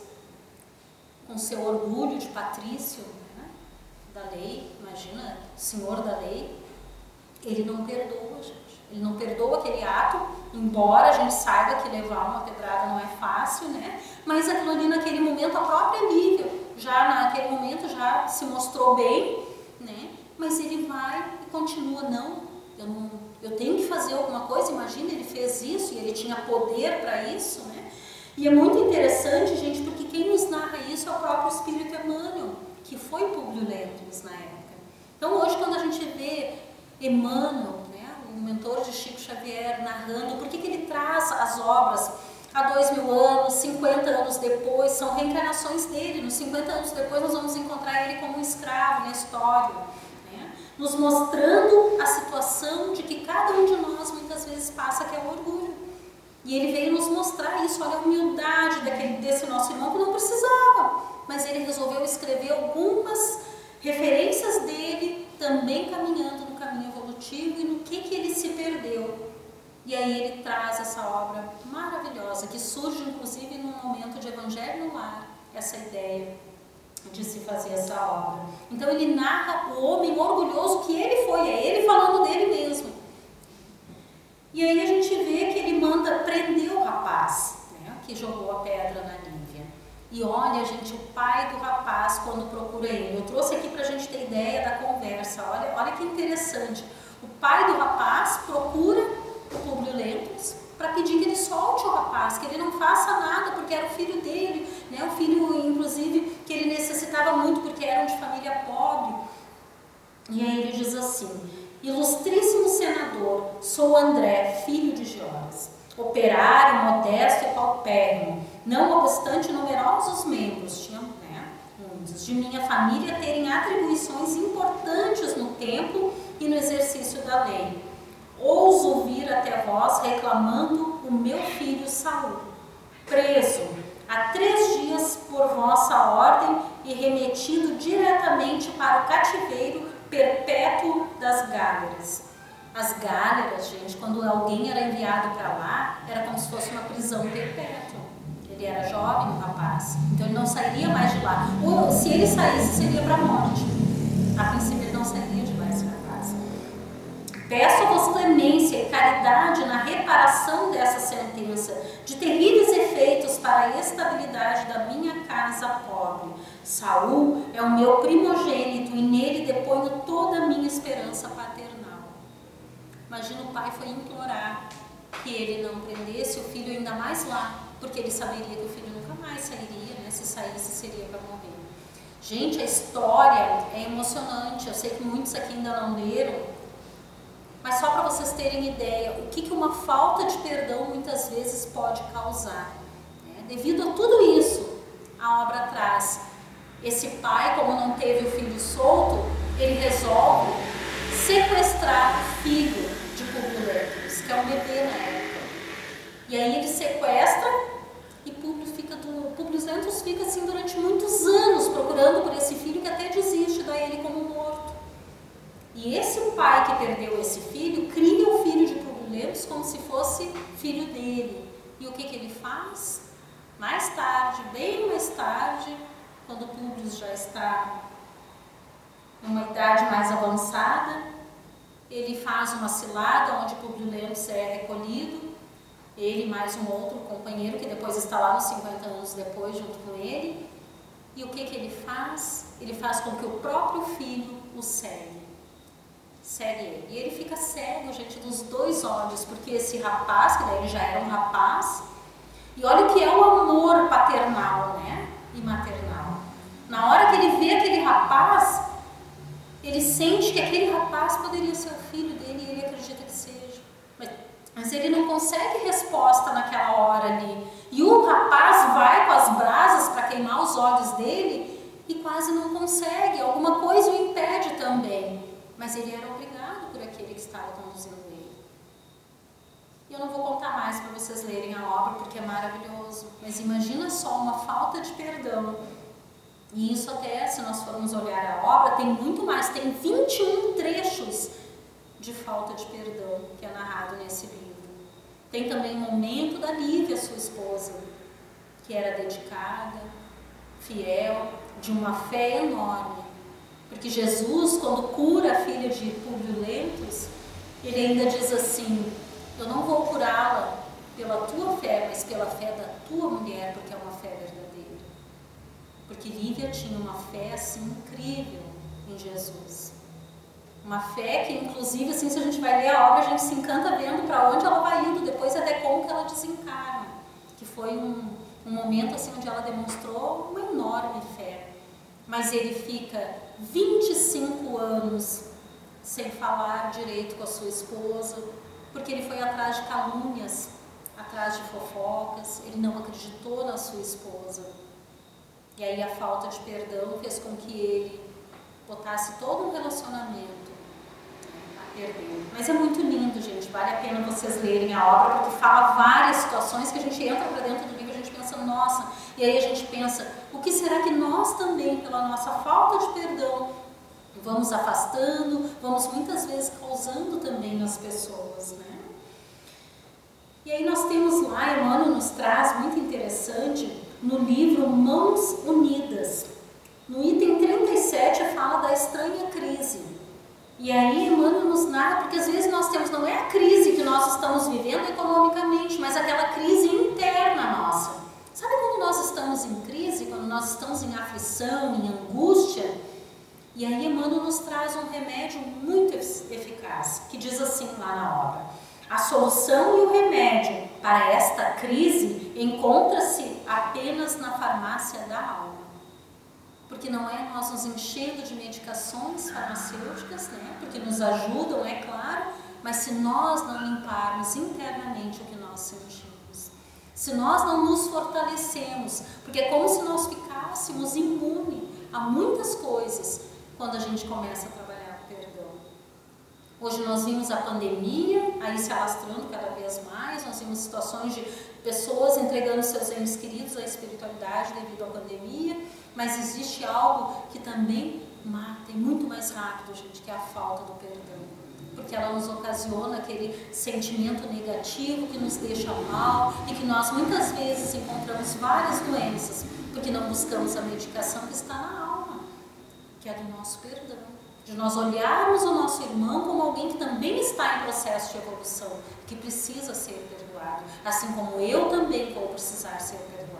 A: com seu orgulho de patrício, né? Da lei, imagina, senhor da lei, ele não perdoa, gente. Ele não perdoa aquele ato embora a gente saiba que levar uma pedrada não é fácil, né? Mas aquilo ali naquele momento, a própria Lívia, já naquele momento já se mostrou bem, né? Mas ele vai e continua, não, eu, não, eu tenho que fazer alguma coisa. Imagina, ele fez isso e ele tinha poder para isso, né? E é muito interessante, gente, porque quem nos narra isso é o próprio Espírito Emmanuel, que foi Públio Lentulus na época. Então hoje, quando a gente vê Emmanuel, né, o mentor de Chico Xavier, narrando, por que que ele traz as obras há dois mil anos, cinquenta anos depois, são reencarnações dele. Nos cinquenta anos depois nós vamos encontrar ele como um escravo na história, né, nos mostrando a situação de que cada um de nós muitas vezes passa, que é o orgulho. E ele veio nos mostrar isso, olha a humildade daquele, desse nosso irmão que não precisava, mas ele resolveu escrever algumas referências dele, também caminhando no caminho evolutivo e no que, que ele se perdeu. E aí ele traz essa obra maravilhosa, que surge inclusive num momento de Evangelho no Lar, essa ideia de se fazer essa obra. Então ele narra o homem orgulhoso que ele foi, é ele falando dele mesmo. E aí a gente vê que ele manda prender o rapaz, né, que jogou a pedra na Lívia. E olha, gente, o pai do rapaz, quando procura ele, eu trouxe aqui para a gente ter ideia da conversa, olha, olha que interessante. O pai do rapaz procura o Públio Lentulus para pedir que ele solte o rapaz, que ele não faça nada, porque era o filho dele, né, o filho, inclusive, que ele necessitava muito, porque eram de família pobre. E aí ele diz assim: ilustríssimo senador, sou André, filho de Gioras, operário, modesto e paupérrimo, não obstante numerosos membros, tinha, né, muitos, de minha família terem atribuições importantes no templo e no exercício da lei. Ouso vir até vós reclamando o meu filho Saul, preso há três dias por vossa ordem e remetido diretamente para o cativeiro perpétuo das Gáleras. As Gáleras, gente, quando alguém era enviado para lá, era como se fosse uma prisão perpétua. Ele era jovem, o rapaz, então ele não sairia mais de lá. Ou se ele saísse, seria para a morte. A princípio ele não sairia de lá, esse rapaz. Peço-vos clemência e caridade na reparação dessa sentença, de terríveis efeitos para a estabilidade da minha casa pobre. Saul é o meu primogênito e nele deponho toda a minha esperança paternal. Imagina, o pai foi implorar que ele não prendesse o filho ainda mais lá, porque ele saberia que o filho nunca mais sairia, né? Se saísse seria para morrer. Gente, a história é emocionante, eu sei que muitos aqui ainda não leram, mas só para vocês terem ideia, o que, que uma falta de perdão muitas vezes pode causar, né? Devido a tudo isso, a obra traz. Esse pai, como não teve o filho solto, ele resolve sequestrar o filho de Públio Lentulus, que é um bebê na época. E aí ele sequestra e Públio fica do, Públio Lentulus fica assim durante muitos anos procurando por esse filho, que até desiste, dá ele como morto. E esse pai que perdeu esse filho, cria o filho de Públio Lentulus como se fosse filho dele. E o que, que ele faz? Mais tarde, bem mais tarde, quando Públio já está numa idade mais avançada, ele faz uma cilada onde Públio Lentulus é recolhido, ele e mais um outro companheiro que depois está lá nos cinquenta anos depois junto com ele. E o que, que ele faz? Ele faz com que o próprio filho o segue. Segue ele. E ele fica cego, gente, dos dois olhos, porque esse rapaz, que daí ele já era um rapaz, e olha o que é o amor paternal, né? E maternal. Na hora que ele vê aquele rapaz, ele sente que aquele rapaz poderia ser o filho dele e ele acredita que seja. Mas, mas ele não consegue resposta naquela hora ali. E o rapaz vai com as brasas para queimar os olhos dele e quase não consegue. Alguma coisa o impede também. Mas ele era obrigado por aquele que estava conduzindo ele. E eu não vou contar mais para vocês lerem a obra porque é maravilhoso. Mas imagina só uma falta de perdão. E isso até, se nós formos olhar a obra, tem muito mais. Tem vinte e um trechos de falta de perdão que é narrado nesse livro. Tem também o momento da Lívia, sua esposa, que era dedicada, fiel, de uma fé enorme. Porque Jesus, quando cura a filha de Públio Lentulus, ele ainda diz assim: eu não vou curá-la pela tua fé, mas pela fé da tua mulher, porque é uma fé verdadeira. Porque Lívia tinha uma fé assim incrível em Jesus. Uma fé que, inclusive, assim, se a gente vai ler a obra, a gente se encanta vendo para onde ela vai indo, depois até como que ela desencarna. Que foi um, um momento assim, onde ela demonstrou uma enorme fé. Mas ele fica vinte e cinco anos sem falar direito com a sua esposa, porque ele foi atrás de calúnias, atrás de fofocas, ele não acreditou na sua esposa. E aí a falta de perdão fez com que ele botasse todo um relacionamento a perder. Mas é muito lindo, gente, vale a pena vocês lerem a obra, porque fala várias situações que a gente entra para dentro do livro e a gente pensa, nossa, e aí a gente pensa, o que será que nós também, pela nossa falta de perdão, vamos afastando, vamos muitas vezes causando também nas pessoas, né? E aí nós temos lá, Emmanuel nos traz, muito interessante, no livro Mãos Unidas. No item trinta e sete fala da estranha crise. E aí Emmanuel nos narra, porque às vezes nós temos, não é a crise que nós estamos vivendo economicamente, mas aquela crise interna nossa. Sabe quando nós estamos em crise, quando nós estamos em aflição, em angústia? E aí Emmanuel nos traz um remédio muito eficaz, que diz assim lá na obra: a solução e o remédio para esta crise encontra-se apenas na farmácia da alma. Porque não é nós nos enchendo de medicações farmacêuticas, né? Porque nos ajudam, é claro, mas se nós não limparmos internamente o que nós sentimos, se nós não nos fortalecemos, porque é como se nós ficássemos imunes a muitas coisas quando a gente começa a trabalhar o perdão. Hoje nós vimos a pandemia aí se alastrando cada vez mais, nós vimos situações de pessoas entregando seus entes queridos à espiritualidade devido à pandemia, mas existe algo que também mata e muito mais rápido, gente, que é a falta do perdão. Porque ela nos ocasiona aquele sentimento negativo que nos deixa mal e que nós muitas vezes encontramos várias doenças, porque não buscamos a medicação que está na alma, que é do nosso perdão. De nós olharmos o nosso irmão como alguém que também está em processo de evolução, que precisa ser perdoado, assim como eu também vou precisar ser perdoado.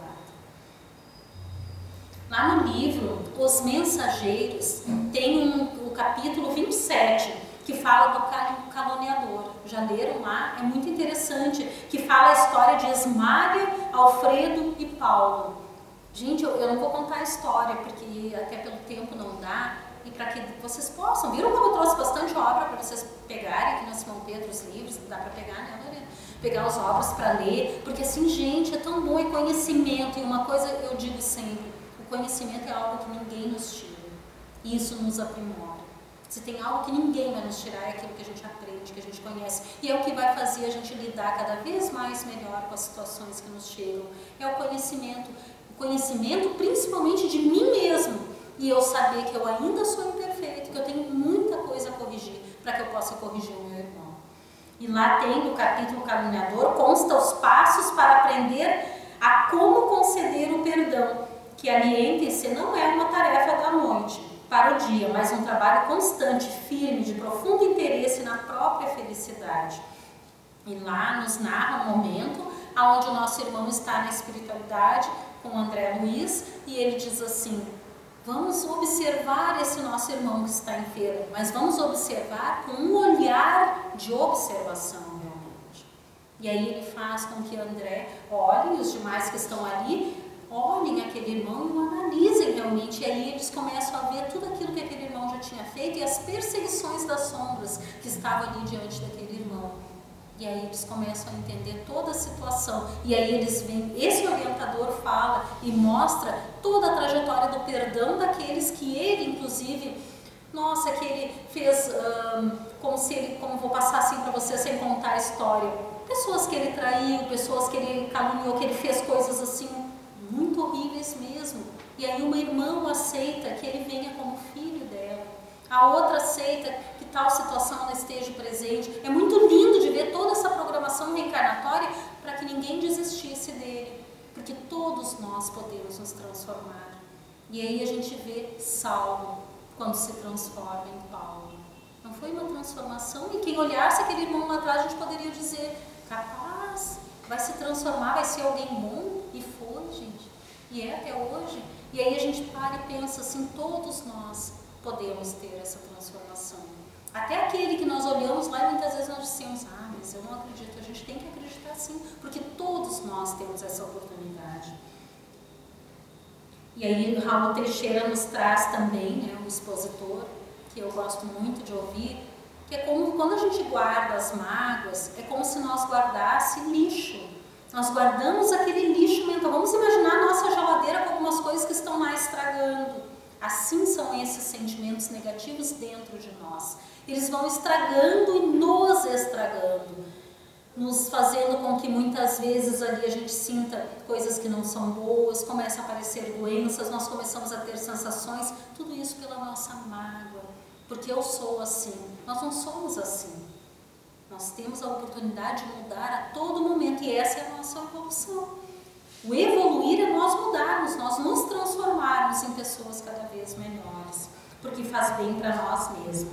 A: Lá no livro, Os Mensageiros, tem um, o capítulo vinte e sete, que fala do caluniador. Já leram lá? É muito interessante, que fala a história de Esmália, Alfredo e Paulo. Gente, eu, eu não vou contar a história, porque até pelo tempo não dá, e para que vocês possam. Viram como eu trouxe bastante obra para vocês pegarem aqui na Simão Pedro os livros? Dá para pegar, né, Lorena? Pegar as obras para ler, porque assim, gente, é tão bom, é conhecimento. E uma coisa eu digo sempre, o conhecimento é algo que ninguém nos tira, e isso nos aprimora. Se tem algo que ninguém vai nos tirar, é aquilo que a gente aprende, que a gente conhece, e é o que vai fazer a gente lidar cada vez mais melhor com as situações que nos chegam. É o conhecimento, o conhecimento principalmente de mim mesmo, e eu saber que eu ainda sou imperfeito, que eu tenho muita coisa a corrigir, para que eu possa corrigir o meu irmão. E lá tem no capítulo Caluniador, consta os passos para aprender a como conceder o perdão, que alientem-se não é uma tarefa da noite para o dia, mas um trabalho constante, firme, de profundo interesse na própria felicidade. E lá nos narra um momento onde o nosso irmão está na espiritualidade com o André Luiz, e ele diz assim: vamos observar esse nosso irmão que está enfermo, mas vamos observar com um olhar de observação realmente. E aí ele faz com que André olhe, e os demais que estão ali olhem aquele irmão e o analisem realmente. E aí eles começam a ver tudo aquilo que aquele irmão já tinha feito e as perseguições das sombras que estavam ali diante daquele irmão. E aí eles começam a entender toda a situação. E aí eles veem, esse orientador fala e mostra toda a trajetória do perdão daqueles que ele, inclusive, nossa, que ele fez, hum, como se ele, como vou passar assim para vocês sem contar a história, pessoas que ele traiu, pessoas que ele caluniou, que ele fez coisas assim muito horríveis mesmo. E aí uma irmã o aceita que ele venha como filho dela, a outra aceita que tal situação ela esteja presente. É muito lindo de ver toda essa programação reencarnatória para que ninguém desistisse dele, porque todos nós podemos nos transformar. E aí a gente vê Saulo quando se transforma em Paulo. Não foi uma transformação, e quem olhasse aquele irmão lá atrás, a gente poderia dizer, capaz, vai se transformar, vai ser alguém bom, e foi, gente, e é até hoje. E aí a gente para e pensa assim, todos nós podemos ter essa transformação. Até aquele que nós olhamos lá e muitas vezes nós dizemos, ah, mas eu não acredito. A gente tem que acreditar sim, porque todos nós temos essa oportunidade. E aí o Raul Teixeira nos traz também, né, um expositor, que eu gosto muito de ouvir, que é como quando a gente guarda as mágoas, é como se nós guardássemos lixo. Nós guardamos aquele lixo mental. Vamos imaginar a nossa geladeira com algumas coisas que estão lá estragando. Assim são esses sentimentos negativos dentro de nós. Eles vão estragando e nos estragando, nos fazendo com que muitas vezes ali a gente sinta coisas que não são boas, começam a aparecer doenças, nós começamos a ter sensações, tudo isso pela nossa mágoa, porque eu sou assim. Nós não somos assim. Nós temos a oportunidade de mudar a todo momento, e essa é a nossa evolução. O evoluir é nós mudarmos, nós nos transformarmos em pessoas cada vez melhores, porque faz bem para nós mesmos.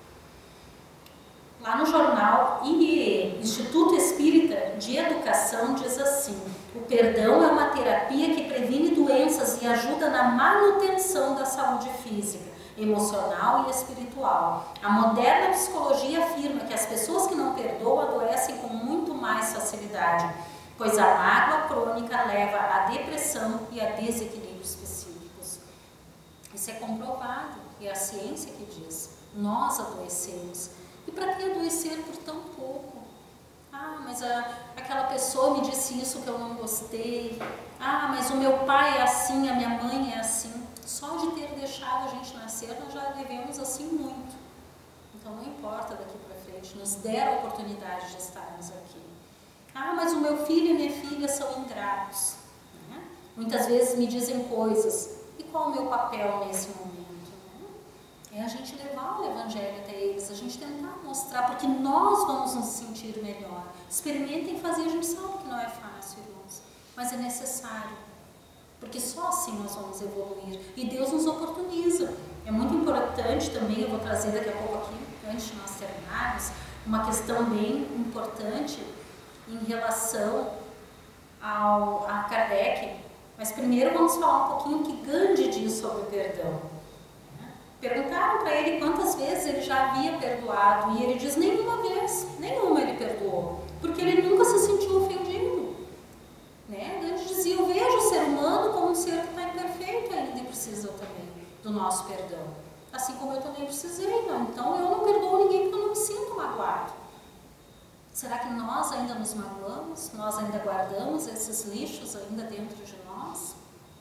A: Lá no jornal I E E, Instituto Espírita de Educação, diz assim: o perdão é uma terapia que previne doenças e ajuda na manutenção da saúde física, emocional e espiritual. A moderna psicologia afirma que as pessoas que não perdoam adoecem com muito mais facilidade, pois a mágoa crônica leva à depressão e a desequilíbrios psíquicos. Isso é comprovado, e é a ciência que diz. Nós adoecemos. E para que adoecer por tão pouco? Ah, mas a, aquela pessoa me disse isso que eu não gostei. Ah, mas o meu pai é assim, a minha mãe é assim. Só de ter deixado a gente nascer, nós já devemos assim muito. Então não importa daqui para frente, nos deram a oportunidade de estarmos aqui. Ah, mas o meu filho e minha filha são ingratos, né? Muitas vezes me dizem coisas. E qual o meu papel nesse momento? Né? É a gente levar o Evangelho até eles, a gente tentar mostrar, porque nós vamos nos sentir melhor. Experimentem fazer, a gente sabe que não é fácil, irmãos, mas é necessário, porque só assim nós vamos evoluir. E Deus nos oportuniza. É muito importante também, eu vou trazer daqui a pouco aqui, antes de nós terminarmos, uma questão bem importante em relação ao, a Kardec, mas primeiro vamos falar um pouquinho o que Gandhi diz sobre o perdão. Perguntaram para ele quantas vezes ele já havia perdoado, e ele diz nenhuma vez, nenhuma ele perdoou, porque ele nunca se sentiu ofendido. Né? Gandhi dizia, eu vejo o ser humano como um ser que está imperfeito ainda e precisa também do nosso perdão. Assim como eu também precisei, não? Então eu não perdoo ninguém porque eu não me sinto magoado. Será que nós ainda nos magoamos? Nós ainda guardamos esses lixos ainda dentro de nós?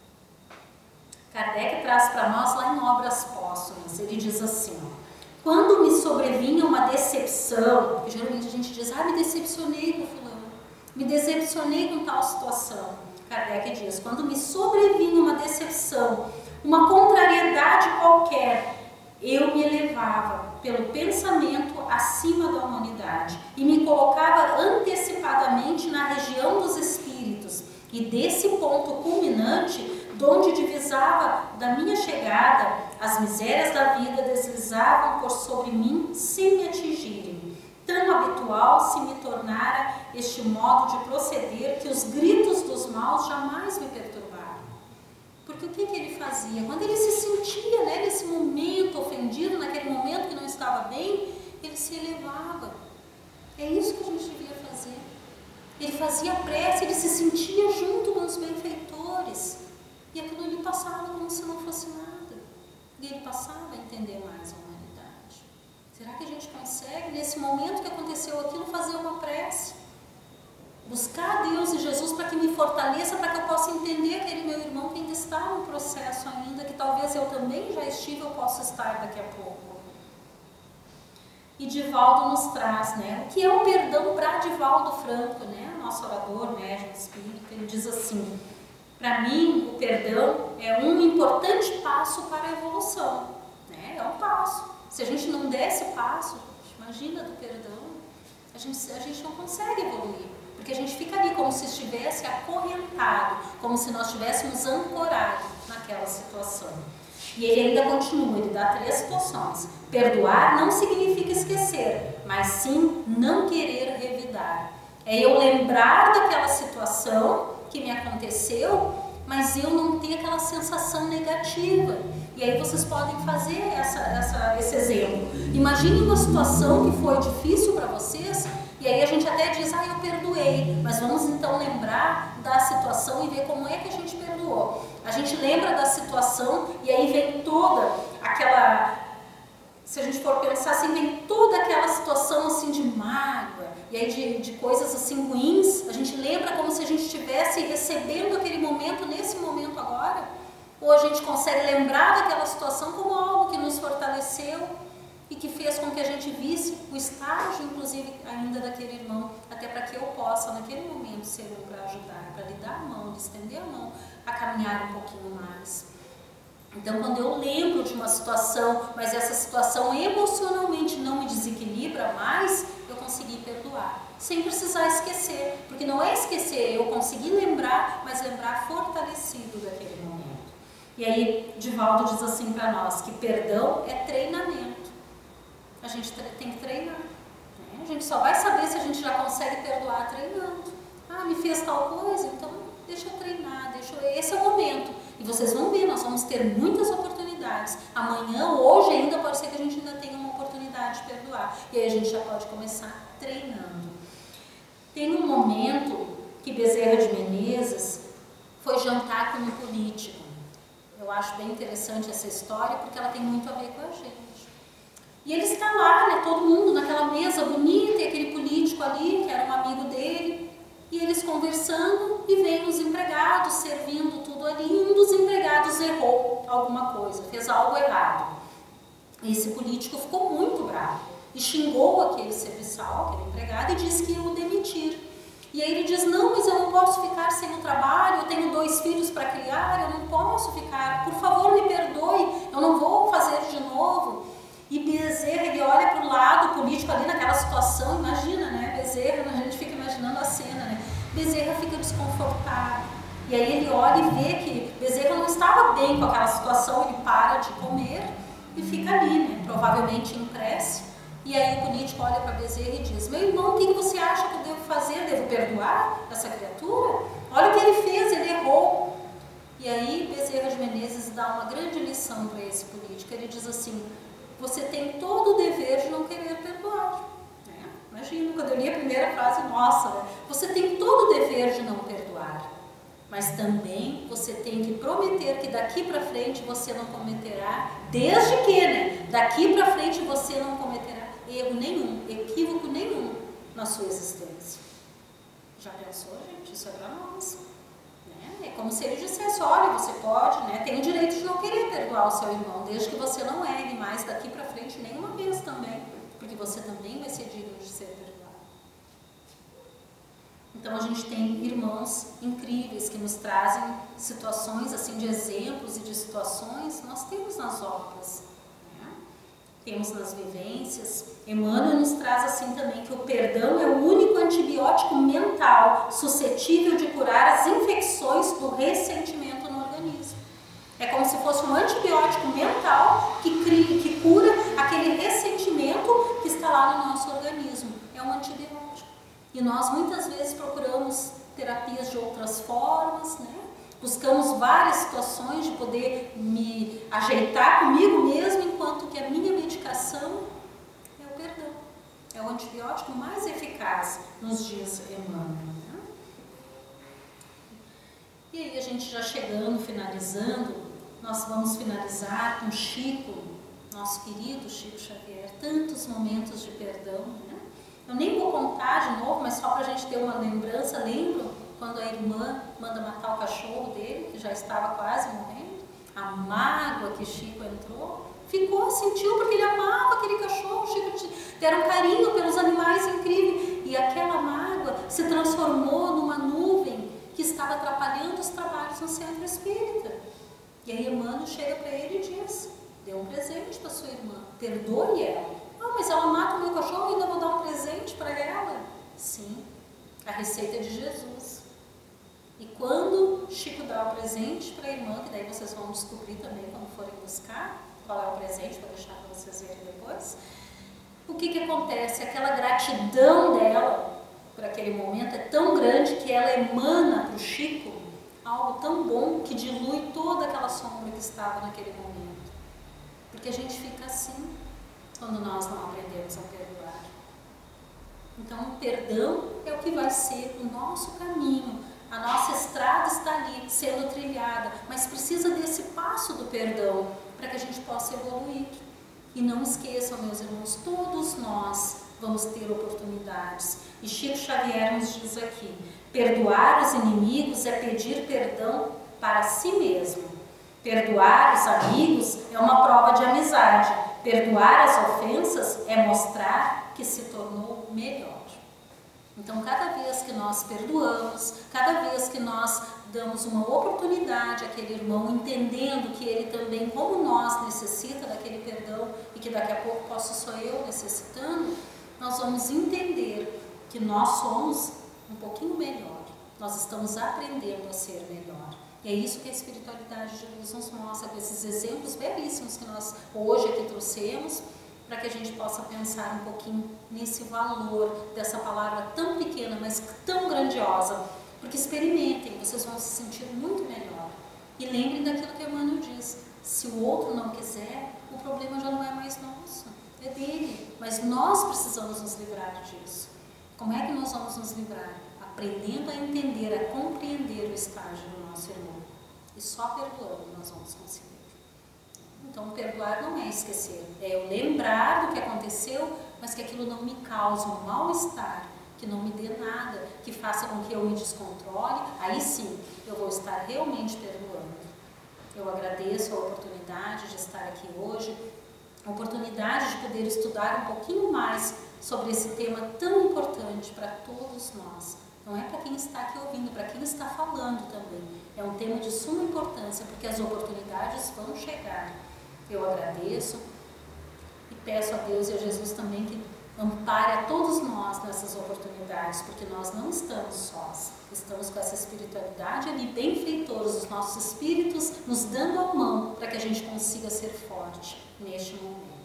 A: Kardec traz para nós lá em Obras Póstumas, ele diz assim, ó, quando me sobrevinha uma decepção, porque geralmente a gente diz, ah, me decepcionei com fulano, me decepcionei com tal situação. Kardec diz, quando me sobrevinha uma decepção, uma contrariedade qualquer, eu me elevava pelo pensamento acima da humanidade e me colocava antecipadamente na região dos espíritos, e desse ponto culminante, donde divisava da minha chegada, as misérias da vida deslizavam por sobre mim sem me atingirem. Tão habitual se me tornara este modo de proceder que os gritos dos maus jamais me perturbaram. Porque o que, que ele fazia? Quando ele se sentia, né, nesse momento ofendido, naquele momento que não estava bem, ele se elevava. É isso que a gente devia fazer. Ele fazia prece, ele se sentia junto com os benfeitores. E aquilo lhe passava como se não fosse nada. E ele passava a entender mais a humanidade. Será que a gente consegue, nesse momento que aconteceu aquilo, fazer uma prece? Buscar Deus e Jesus para que me fortaleça, para que eu possa entender aquele meu irmão que ainda está no processo ainda, que talvez eu também já estive, eu possa estar daqui a pouco. E Divaldo nos traz, né, o que é o perdão para Divaldo Franco, né, nosso orador, médium espírita. Ele diz assim, para mim, o perdão é um importante passo para a evolução, né? É um passo. Se a gente não der esse passo, imagina do perdão, a gente, a gente não consegue evoluir, porque a gente fica ali como se estivesse acorrentado, como se nós estivéssemos ancorados naquela situação. E ele ainda continua, ele dá três situações. Perdoar não significa esquecer, mas sim não querer revidar. É eu lembrar daquela situação que me aconteceu, mas eu não ter aquela sensação negativa. E aí vocês podem fazer essa, essa, esse exemplo. Imagine uma situação que foi difícil para vocês, e aí a gente até diz, ah, eu perdoei. Mas vamos então lembrar da situação e ver como é que a gente perdoou. A gente lembra da situação e aí vem toda aquela... Se a gente for pensar assim, vem toda aquela situação assim de mágoa, e aí de, de coisas assim ruins, a gente lembra como se a gente estivesse recebendo aquele momento nesse momento agora, ou a gente consegue lembrar daquela situação como algo que nos fortaleceu e que fez com que a gente visse o estágio, inclusive, ainda daquele irmão, até para que eu possa, naquele momento, ser um para ajudar, para lhe dar a mão, estender a mão, a caminhar um pouquinho mais. Então, quando eu lembro de uma situação, mas essa situação emocionalmente não me desequilibra mais, eu consegui perdoar, sem precisar esquecer, porque não é esquecer, eu consegui lembrar, mas lembrar fortalecido daquele momento. E aí, Divaldo diz assim para nós, que perdão é treinamento. A gente tem que treinar, né? A gente só vai saber se a gente já consegue perdoar treinando. Ah, me fez tal coisa, então deixa eu treinar, deixa eu... esse é o momento. E vocês vão ver, nós vamos ter muitas oportunidades. Amanhã, hoje ainda, pode ser que a gente ainda tenha uma oportunidade de perdoar. E aí a gente já pode começar treinando. Tem um momento que Bezerra de Menezes foi jantar com um político. Eu acho bem interessante essa história, porque ela tem muito a ver com a gente. E ele está lá, né, todo mundo naquela mesa bonita, e aquele político ali, que era um amigo dele, e eles conversando, e vem os empregados servindo tudo ali, e um dos empregados errou alguma coisa, fez algo errado. Esse político ficou muito bravo, e xingou aquele serviçal, aquele empregado, e disse que ia o demitir. E aí ele diz, não, mas eu não posso ficar sem o trabalho, eu tenho dois filhos para criar, eu não posso ficar, por favor me perdoe, eu não vou fazer de novo. E Bezerra, ele olha para o lado político ali naquela situação, imagina, né, Bezerra, a gente fica imaginando a cena, né, Bezerra fica desconfortável, e aí ele olha e vê que Bezerra não estava bem com aquela situação, ele para de comer e fica ali, né, provavelmente em prece, e aí o político olha para Bezerra e diz, meu irmão, o que você acha que eu devo fazer, devo perdoar essa criatura? Olha o que ele fez, ele errou. E aí Bezerra de Menezes dá uma grande lição para esse político, ele diz assim, você tem todo o dever de não querer perdoar. Né? Imagina, quando eu li a primeira frase, nossa, né? Você tem todo o dever de não perdoar, mas também você tem que prometer que daqui para frente você não cometerá, desde que, né? Daqui para frente você não cometerá erro nenhum, equívoco nenhum na sua existência. Já pensou, gente? Isso é para nós. É como se ele dissesse, olha, você pode, né, tem o direito de não querer perdoar o seu irmão, desde que você não erre mais daqui para frente nenhuma vez também, porque você também vai ser digno de ser perdoado. Então a gente tem irmãos incríveis que nos trazem situações assim de exemplos e de situações, nós temos nas obras, né? Temos nas vivências. Emmanuel nos traz assim também que o perdão é o único antibiótico mental suscetível de curar as infecções do ressentimento no organismo. É como se fosse um antibiótico mental que, cria, que cura aquele ressentimento que está lá no nosso organismo. É um antibiótico. E nós muitas vezes procuramos terapias de outras formas, né? Buscamos várias situações de poder me ajeitar comigo mesmo, enquanto que a minha medicação é o perdão. É o antibiótico mais eficaz, nos dias Emmanuel. Né? E aí a gente já chegando, finalizando, nós vamos finalizar com Chico, nosso querido Chico Xavier, tantos momentos de perdão. Né? Eu nem vou contar de novo, mas só para a gente ter uma lembrança, lembro quando a irmã manda matar o cachorro dele, que já estava quase morrendo, a mágoa que Chico entrou, ficou, sentiu, porque ele amava aquele cachorro, Chico era um carinho pelos animais incrível, e aquela mágoa se transformou numa nuvem que estava atrapalhando os trabalhos no centro espírita. E aí Emmanuel chega para ele e diz, dê um presente para sua irmã, perdoe ela. Ah, mas ela mata o meu cachorro e ainda vou dar um presente para ela? Sim, a receita de Jesus. E quando Chico dá o presente para a irmã, que daí vocês vão descobrir também quando forem buscar qual é o presente, vou deixar para vocês verem depois. O que que acontece? Aquela gratidão dela por aquele momento é tão grande que ela emana para o Chico algo tão bom que dilui toda aquela sombra que estava naquele momento. Porque a gente fica assim quando nós não aprendemos a perdoar. Então, o perdão é o que vai ser o nosso caminho. A nossa estrada está ali, sendo trilhada, mas precisa desse passo do perdão para que a gente possa evoluir. E não esqueçam, meus irmãos, todos nós vamos ter oportunidades. E Chico Xavier nos diz aqui, perdoar os inimigos é pedir perdão para si mesmo. Perdoar os amigos é uma prova de amizade. Perdoar as ofensas é mostrar que se tornou melhor. Então, cada vez que nós perdoamos, cada vez que nós damos uma oportunidade àquele irmão, entendendo que ele também, como nós, necessita daquele perdão e que daqui a pouco posso sou eu necessitando, nós vamos entender que nós somos um pouquinho melhor. Nós estamos aprendendo a ser melhor. E é isso que a espiritualidade de luz nos mostra, com esses exemplos belíssimos que nós hoje aqui trouxemos, para que a gente possa pensar um pouquinho nesse valor dessa palavra tão pequena, mas tão grandiosa. Porque experimentem, vocês vão se sentir muito melhor. E lembrem daquilo que Emmanuel diz, se o outro não quiser, o problema já não é mais nosso, é dele. Mas nós precisamos nos livrar disso. Como é que nós vamos nos livrar? Aprendendo a entender, a compreender o estágio do nosso irmão. E só perdoando nós vamos conseguir. Então, perdoar não é esquecer, é eu lembrar do que aconteceu, mas que aquilo não me cause um mal-estar, que não me dê nada, que faça com que eu me descontrole. Aí sim, eu vou estar realmente perdoando. Eu agradeço a oportunidade de estar aqui hoje, a oportunidade de poder estudar um pouquinho mais sobre esse tema tão importante para todos nós. Não é para quem está aqui ouvindo, para quem está falando também. É um tema de suma importância, porque as oportunidades vão chegar. Eu agradeço e peço a Deus e a Jesus também que ampare a todos nós nessas oportunidades, porque nós não estamos sós. Estamos com essa espiritualidade ali, benfeitores, os nossos espíritos nos dando a mão para que a gente consiga ser forte neste momento.